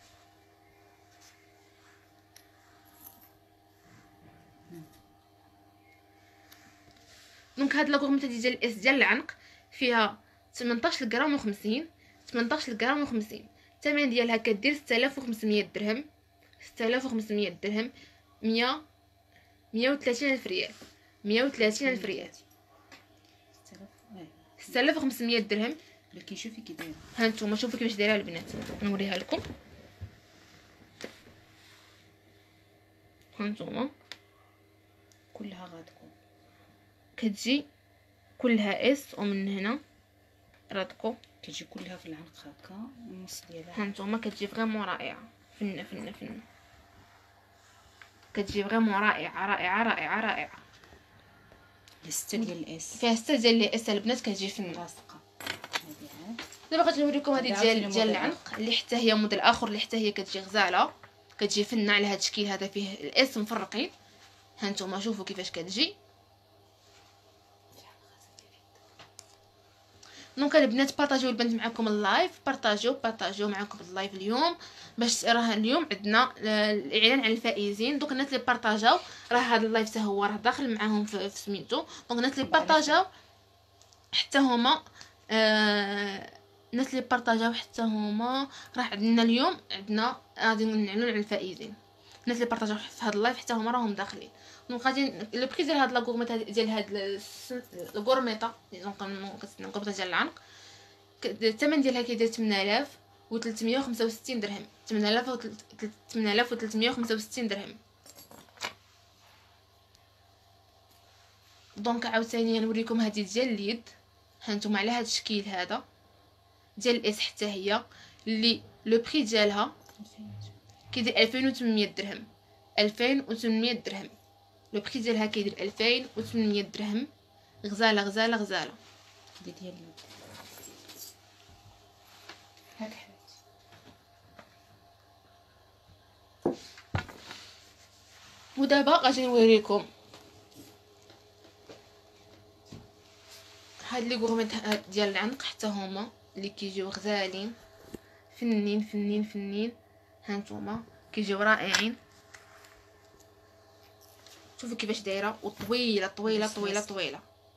دونك هاد لاغورميط ديال الاس ديال العنق فيها 18 غرام و50، 18 غرام و50. الثمن ديالها كدير 6500 درهم، 6500 درهم، 130 الف ريال، 130 الف ريال، 6500 درهم. ولكن شوفي كي دايره. ها نتوما شوفوا كيفاش دايره البنات، نوريها لكم. ها نتوما كلها غادكم، كتجي كلها اس، ومن هنا رادكو كتجي كلها في العنق هكا، النص ديالها ها نتوما كتجي فريمون رائعه، فنه فنه فنه. كتجي فريمون رائعه رائعه رائعه رائعه. الستة ديال الاس، فيها 6 ديال لي اس البنات كتجي فنه لاصقه. هادي عاد دابا غادي نوريكم هذه هادي ديال موديل العنق اللي حتى هي موديل اخر، اللي حتى هي كتجي غزاله، كتجي فنه على هذا الشكل هذا فيه الاس مفرقين. ها نتوما شوفوا كيفاش كتجي. دونك البنات بارطاجيو البنات معكم اللايف، بارطاجيو معكم اللايف اليوم، باش راه اليوم عندنا الاعلان على الفائزين. دونك الناس اللي بارطاجاو راه هذا اللايف حتى هو راه داخل معاهم في سميتو. دونك الناس اللي بارطاجاو حتى هما الناس اللي بارطاجاو حتى هما راه عندنا اليوم عندنا غادي نعلنوا على الفائزين. الناس اللي بارطاجاو في هذا اللايف حتى هما راهم داخلين. دونك غادي لو بري ديال هاد لاغورميط ديال هاد الغورميطه، دونك الغورميطه ديال العنق الثمن ديالها كيدير 8365 درهم، 8365 درهم. دونك عاوتاني نوريكم هذه ديال اليد، هانتوما على هذا الشكل هذا ديال الاس حتى هي، اللي لو بري ديالها كيدير 2800 درهم، 2800 درهم. لو بري ديالها كيدير 2800 درهم. غزاله غزاله غزاله. ديال اليد هاك حبيبتي. ودابا غادي نوريكم هاد لي غورميت ديال العنق، حتى هما اللي كيجيو غزالين فنين فنين فنين. هانتوما كيجيو رائعين. شوفوا كيفاش دايره، وطويله طويله طويله طويله،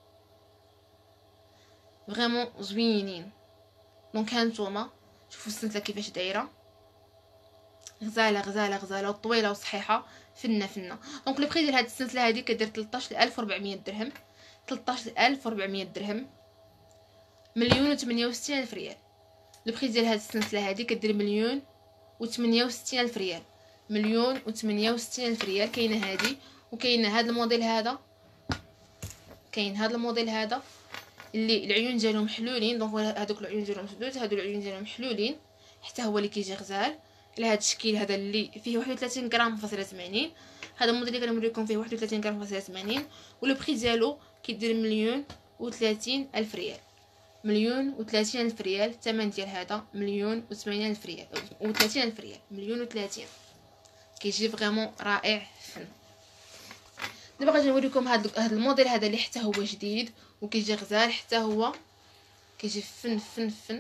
فريمون زوينين. دونك هانتوما شوفوا السنسله كيفاش دايره، غزاله غزاله غزاله وطويله وصحيحه فنه فنه. دونك لو بري ديال هاد السنسله هادي كدير 13400 درهم. 13400 درهم، 1,068,000 ريال. لو بري ديال هاد السنسله هادي كدير 1,068,000 ريال. 1,068,000 ريال. كاينه هادي وكاينه هاد الموديل هذا. كاين هاد الموديل هذا اللي العيون ديالهم محلولين. دونك هادوك العيون ديالهم سدود، هادو العيون ديالهم محلولين، حتى هو اللي كيجي غزال على هاد الشكل هذا اللي فيه 31 غرام فاصله 80. هذا الموديل اللي كنوريكم فيه 31 غرام فاصله 80. ولو بري ديالو كيدير 1,030,000 ريال. 1,030,000 ريال. الثمن ديال هذا 1,080,000 ريال و30,000 ريال. 1,030. كيجي فريمون رائع فن. دابا غادي نوريكم هاد الموديل هذا اللي حتى هو جديد وكيجي غزال، حتى هو كيجي فن فن فن.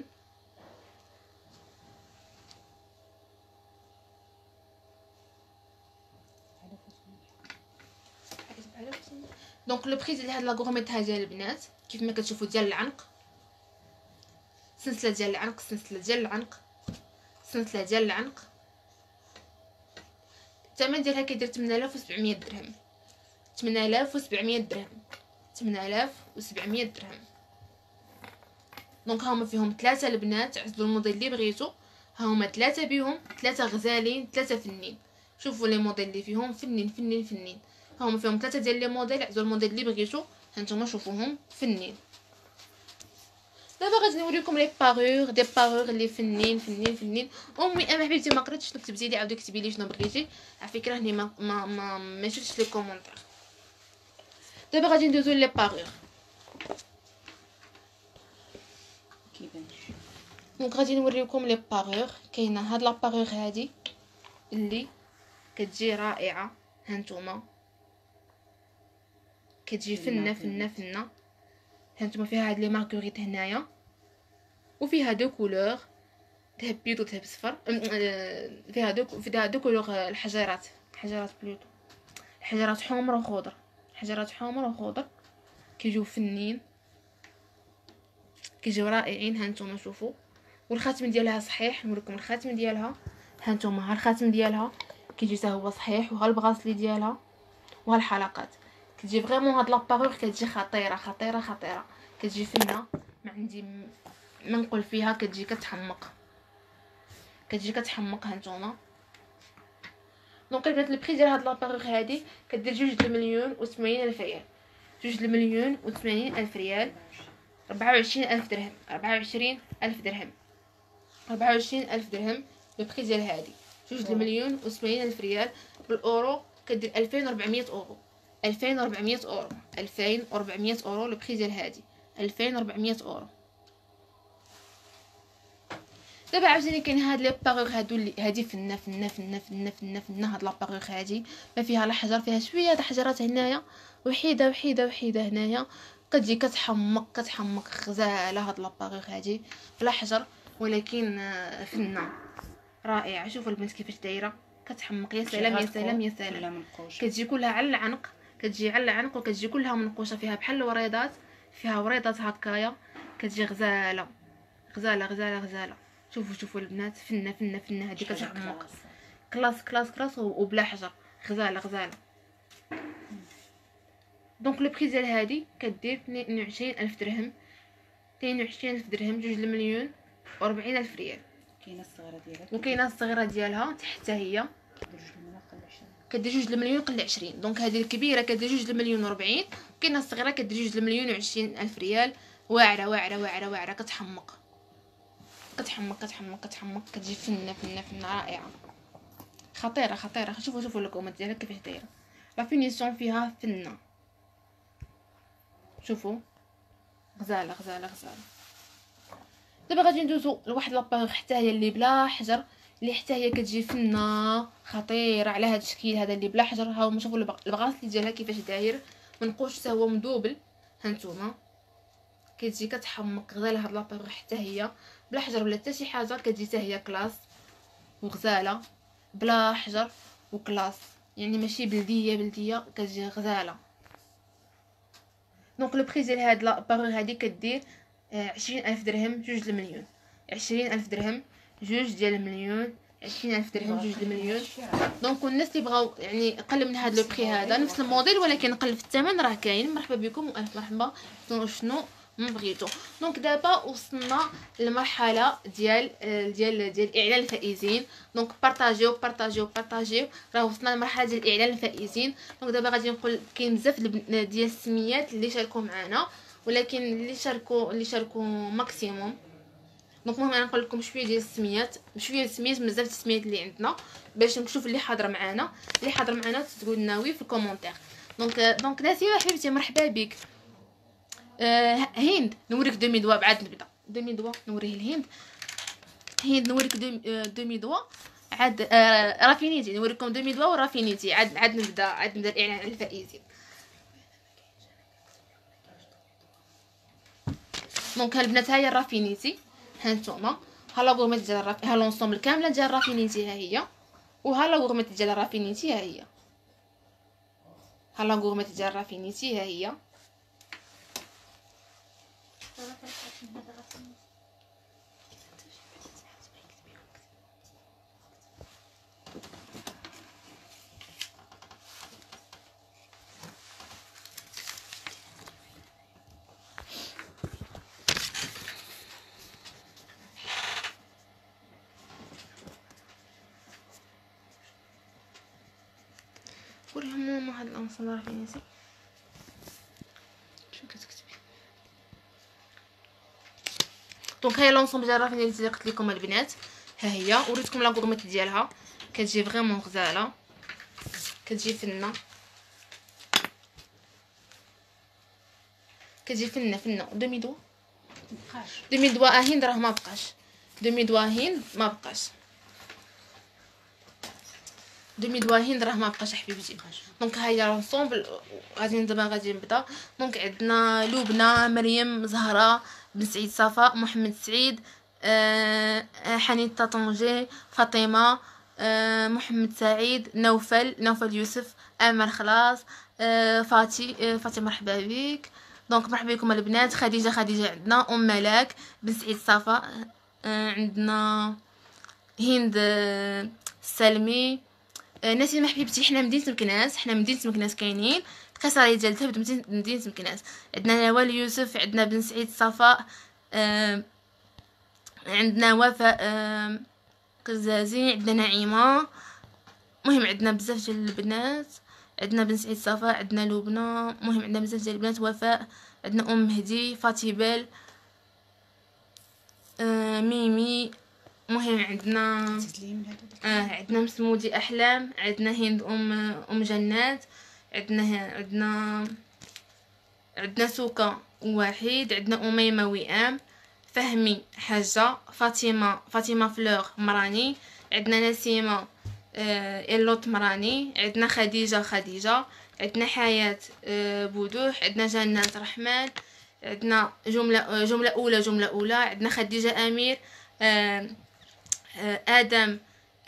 دونك لو بري ديال هاد لا غورميت ها ديال البنات كيف ما كتشوفوا ديال العنق، سلسله ديال العنق، سلسله ديال العنق، سلسله ديال العنق. الثمن ديالها كيدير 8700 درهم. 8700 درهم. 8700 درهم. دونك هما فيهم 3 البنات، عزلوا الموديل اللي بغيتو. هما 3 بيهم، 3 غزالين، 3 فنين. شوفوا لي موديل اللي فيهم فنين فنين فنين. هما فيهم 3 ديال لي موديل، عزلوا الموديل اللي بغيتو. هانتوما شوفوهم فنين. دابا غادي نوريكم لي باغور، دي باغور اللي فنين فنين فنين. امي انا حبيبتي ما قريتش شنو كتبتي لي، عاودي كتبي لي شنو بغيتي. على فكره هني ما شفتش لي كومونتير. دابا غادي ندوزو لي باغور. دونك غادي نوريكم لي باغور. كاينه هاد لا باغور هادي اللي كتجي رائعه. هانتوما كتجي فنه فنه فنه. هانتوما فيها هاد لي ماركوريت هنايا، وفيها دو كولور، ذهب بيض وذهب صفر. فيها دو كولور الحجرات بلوتو، الحجرات حمر وخضر، حجرات حمر وخضر. كيجيو فنين، كيجيو رائعين. هانتوما شوفوا. والخاتم ديالها صحيح. نوريكم الخاتم ديالها. هانتوما ها الخاتم ديالها كيجي حتى هو صحيح، وها البغاسلي ديالها وها الحلقات. كتجي فريمون هاد لاباغور كتجي خطيره خطيره خطيره. كتجي فنه ما عندي ما نقول فيها. كتجي كتحمق، كتجي كتحمق. هانتوما دونك البنات البري ديال هاد لاباغور هادي كدير 2,080,000 ريال. 2,080,000 ريال. 24,000 درهم. 24,000 درهم. 24,000 درهم. لو بري ديال هادي 2,080,000 ريال. بالاورو كدير 2,400 اورو. 2,400 اورو. 2,400 اورو. لو بري ديال هادي 2,400 اورو. دابا عاوتاني كاين هاد لي باغور هادو اللي هادي فنه فنه فنه فنه فنه فنه. هاد لاباغور هادي ما فيها لا حجر، فيها شويه د حجرات هنايا، وحيده وحيده وحيده هنايا. كتجي كتحمق كتحمق. غزاله هاد لاباغور هادي بلا حجر، ولكن فنه رائعه. شوفوا البنت كيفاش دايره، كتحمق. يا سلام يا سلام يا سلام. كتجي كلها على العنق، كتجي على العنق، وكتجي كلها منقوشه. فيها بحال الوريضات، فيها وريضات هكايا. كتجي غزاله غزاله غزاله غزاله. شوفوا البنات فنه فنه فنه. هادي كتعمق كلاس كلاس كلاس وبلا حجر. غزاله غزاله. دونك لو بري ديال هادي كدير 22,000 درهم. 22,000 درهم. 2,040,000 ريال. كاينه الصغيره ديالها وكاينه الصغيره ديالها حتى هي كدير 2,000,000 قل 20. دونك هذه الكبيره كدير 2,040,000. وكاينه الصغيره كدير 2,020,000 ريال. واعره واعره واعره واعره. كتحمق كتحمق كتحمق كتحمق. كتجي فنه فنه فنه رائعه خطيره خطيره. شوفوا الكومنت ديالها كيفاش دايره. لا فينيسيون فيها فنه. شوفوا غزاله غزاله غزاله. دابا غادي ندوزو لواحد لاباغ حتى هي اللي بلا حجر، اللي حتى هي كتجي فنه خطيره على هذا الشكل هذا اللي بلا حجر. ها هما شوفوا البغاص ديالها كيفاش داير، منقوش حتى هو مدوبل. هانتوما كتجي كتحمق غزاله هاد لابيغ حتى هي بلا حجر ولا حتى شي حاجه، كتجي حتى هي كلاس وغزاله بلا حجر وكلاس، يعني ماشي بلديه كتجي غزاله. دونك لو بري ديال هاد لابيغ هادي كدير 20,000 درهم، 2 المليون. 20,000 درهم، 2 المليون، 20,000 درهم، 2 المليون. دونك الناس اللي بغاو يعني اقل من هذا لو بري هذا نفس الموديل ولكن اقل في الثمن راه كاين. مرحبا بكم والف مرحبا. شنو ما بغيتو. دونك دابا وصلنا للمرحله ديال اعلان الفائزين. دونك بارطاجيو راه وصلنا للمرحله ديال اعلان الفائزين. دونك دابا غادي نقول كاين بزاف ديال السميات اللي شاركوا معنا، ولكن اللي شاركوا ماكسيموم. دونك المهم انا نقول لكم شويه ديال السميات بزاف السميات اللي عندنا باش نشوف اللي حاضر معنا. تقول لنا وي في الكومونتير. دونك ناسيه حبيبتي مرحبا بك. هند نوريك دومي دوا بعد نبدا. دومي دوا نوريه الهند. هند نوريك دومي دوا عاد رافينيتي نوريكم دومي دوا ورافينيتي عاد نبدا الاعلان على الفائزين. دونك البنات هاهي الرافينيتي هانتوما، ها لا غورميت ديال الرافينيتي، ها لونسومبل كامله ديال الرافينيتي ها هي، وها لا غورميت ديال الرافينيتي ها هي، ها لا غورميت ديال الرافينيتي ها هي. وريهم ماما هاد الانصار رافينيتي شنو كتكتبي. دونك هاي لونسومبل ديال رافينيتي اللي قلت لكم البنات ها هي. وريتكم لا غورميت ديالها كتجي فريمون غزاله، كتجي فنه دومي دوا هند راه ما بقاش. دومي دوا هند راه ما بقاش حبيبتي. دونك ها هي لونسومبل. غادي نبدا. دونك عندنا لبنى، مريم، زهره، بن سعيد، صفاء، محمد سعيد، حنيته طنجي، فاطمه، محمد سعيد، نوفل يوسف، امل خلاص، فاتي مرحبا بك. دونك مرحبا بكم البنات. خديجه عندنا، ام ملاك، بن سعيد، صفاء، عندنا هند، سلمي، نسيمه حبيبتي. حنا مدينه مكناس كاينين كسري ديال ذهب مدينه مكناس. عندنا نوال يوسف، عندنا بن سعيد، صفاء، عندنا وفاء قزازي، عندنا نعيمه. مهم عندنا بزاف ديال البنات. عندنا بن سعيد، صفاء، عندنا لبنى. مهم عندنا بزاف ديال البنات. وفاء، عندنا ام مهدي، فاتيبال، ميمي. مهم عندنا عندنا مسمودي احلام، عندنا هند ام جنات، عندنا سوكا وحيد، عندنا اميمه وئام، فهمي حاجه، فاطمه فلور مراني، عندنا نسيمه إيلوت مراني، عندنا خديجه، عندنا حياه بودوح، عندنا جنات رحمن، عندنا جمله اولى، عندنا خديجه امير، ادم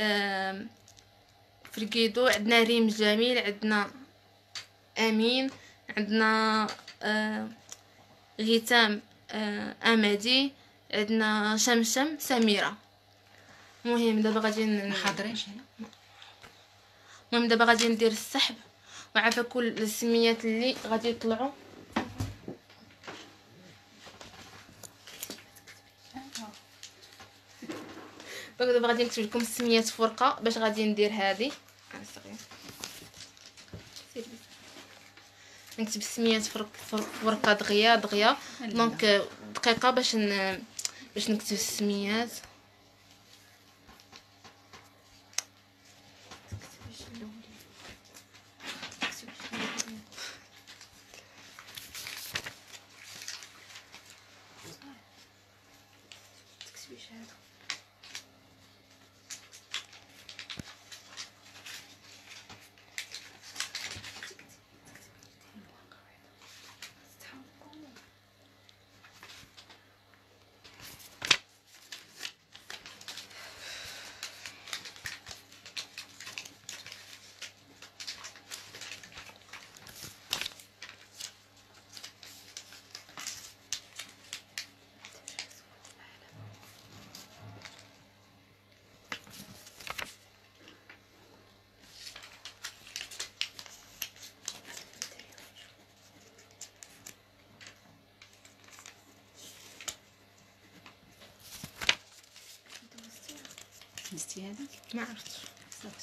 فرقيدو، عندنا ريم جميل، عندنا امين، عندنا غيتام امادي، عندنا شمشم سميره. المهم دابا غادي حاضرينش. المهم دابا غادي ندير السحب وعافا كل السميات اللي غادي يطلعوا. دابا غادي نكتب لكم السميات في ورقه باش غادي ندير هذه. نكتب السميات في ورقه دغيا. دونك دقيقه باش نكتب السميات. نستي هذه ما عرفتش. صافي.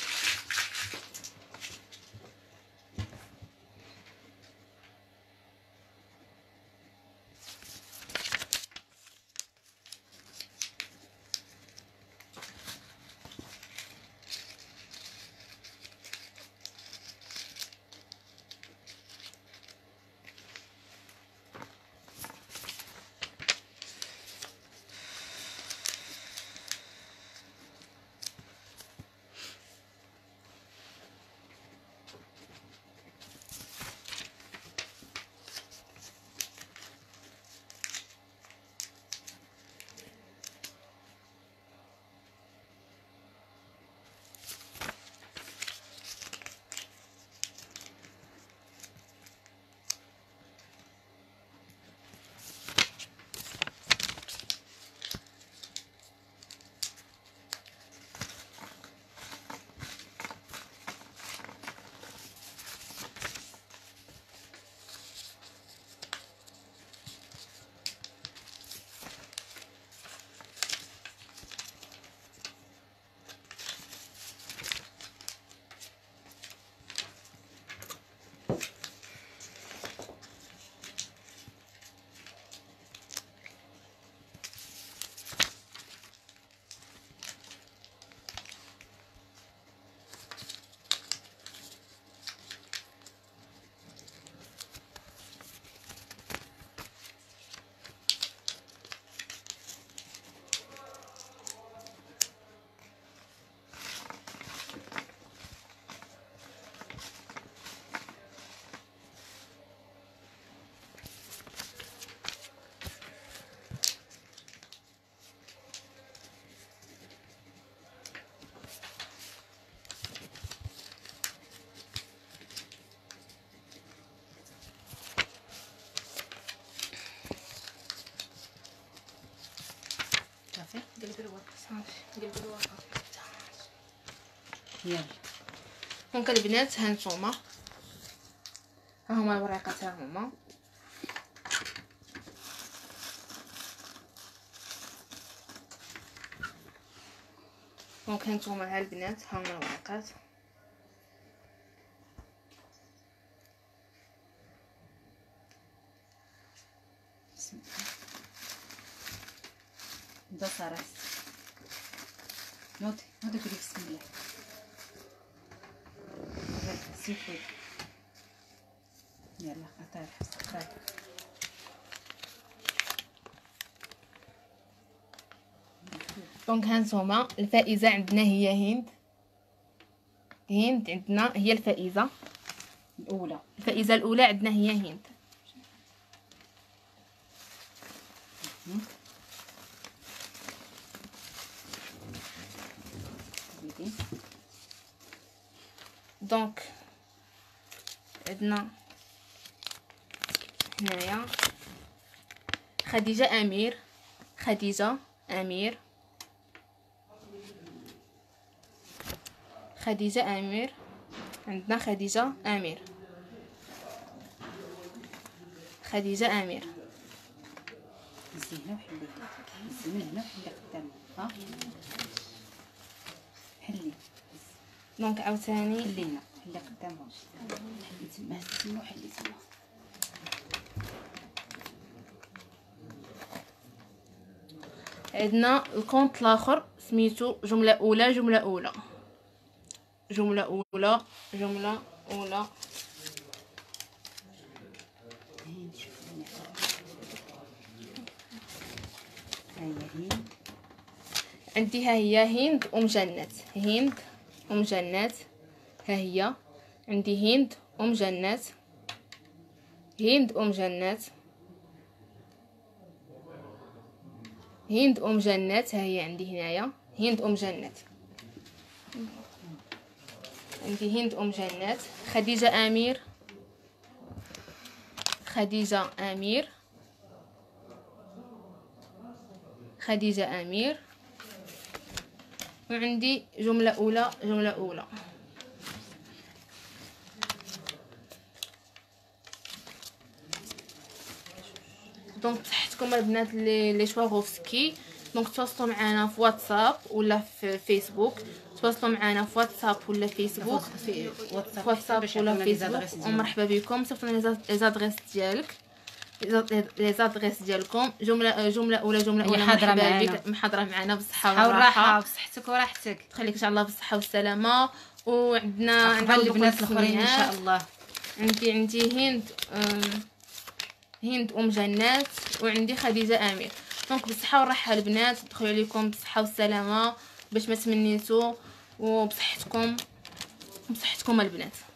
صافي قلبي الورقه. صافي قلبي الورقه. يلا. دونك البنات ها نتوما، ها هما الورقات، ها هما. دونك ها نتوما، ها البنات، ها هما الورقات. بسم الله. ده صارت نوضي قولي بسم الله. سيفود. يلا قطعي قطعي. دونك هانتوما الفائزه عندنا هي هند. هند عندنا هي الفائزه الاولى. الفائزه الاولى عندنا هي هند. دونك عندنا هنايا خديجه امير. خديجه امير. خديجه امير. عندنا خديجه امير. خديجه امير. هزي هنا وحلي. هزي من هنا وحلي قدام. ها حلي. دونك عاوتاني حلينا حلي قدامهم. حلي تما تما وحلي تما. عندنا الكونط الاخر سميتو جمله اولى. جمله اولى. جمله اولى. جمله اولى. عندي ها هي هند ام جنات. هند ام جنات. ها هي عندي هند ام جنات. هند ام جنات. هند ام جنات. ها هي عندي هنايا هند ام جنات. عندي هند ام جنات. خديجه امير. خديجه امير. خديجه امير. وعندي جمله اولى. جمله اولى. دونك تحتكم البنات لي شواغوفسكي. دونك تواصلوا معنا في واتساب ولا في فيسبوك، تواصلوا معنا في واتساب ولا فيسبوك، في في واتساب ولا فيسبوك، ومرحبا بكم. صيفطوا لنا لي زادريس ديالك، لي زادريس ديالكم، جمله اولى جمله اولى، مرحبا بك، محاضره معنا بالصحه والراحه، بصحتك وراحتك، تخليك ان شاء الله بالصحه والسلامه. وعندنا قبل البنات الاخرين ان شاء الله. عندي هند ام جنات، وعندي خديجه امير. دونك بالصحه والراحه البنات، ندخلوا عليكم بالصحه والسلامه باش ما تمنيتوا، وبصحتكم البنات.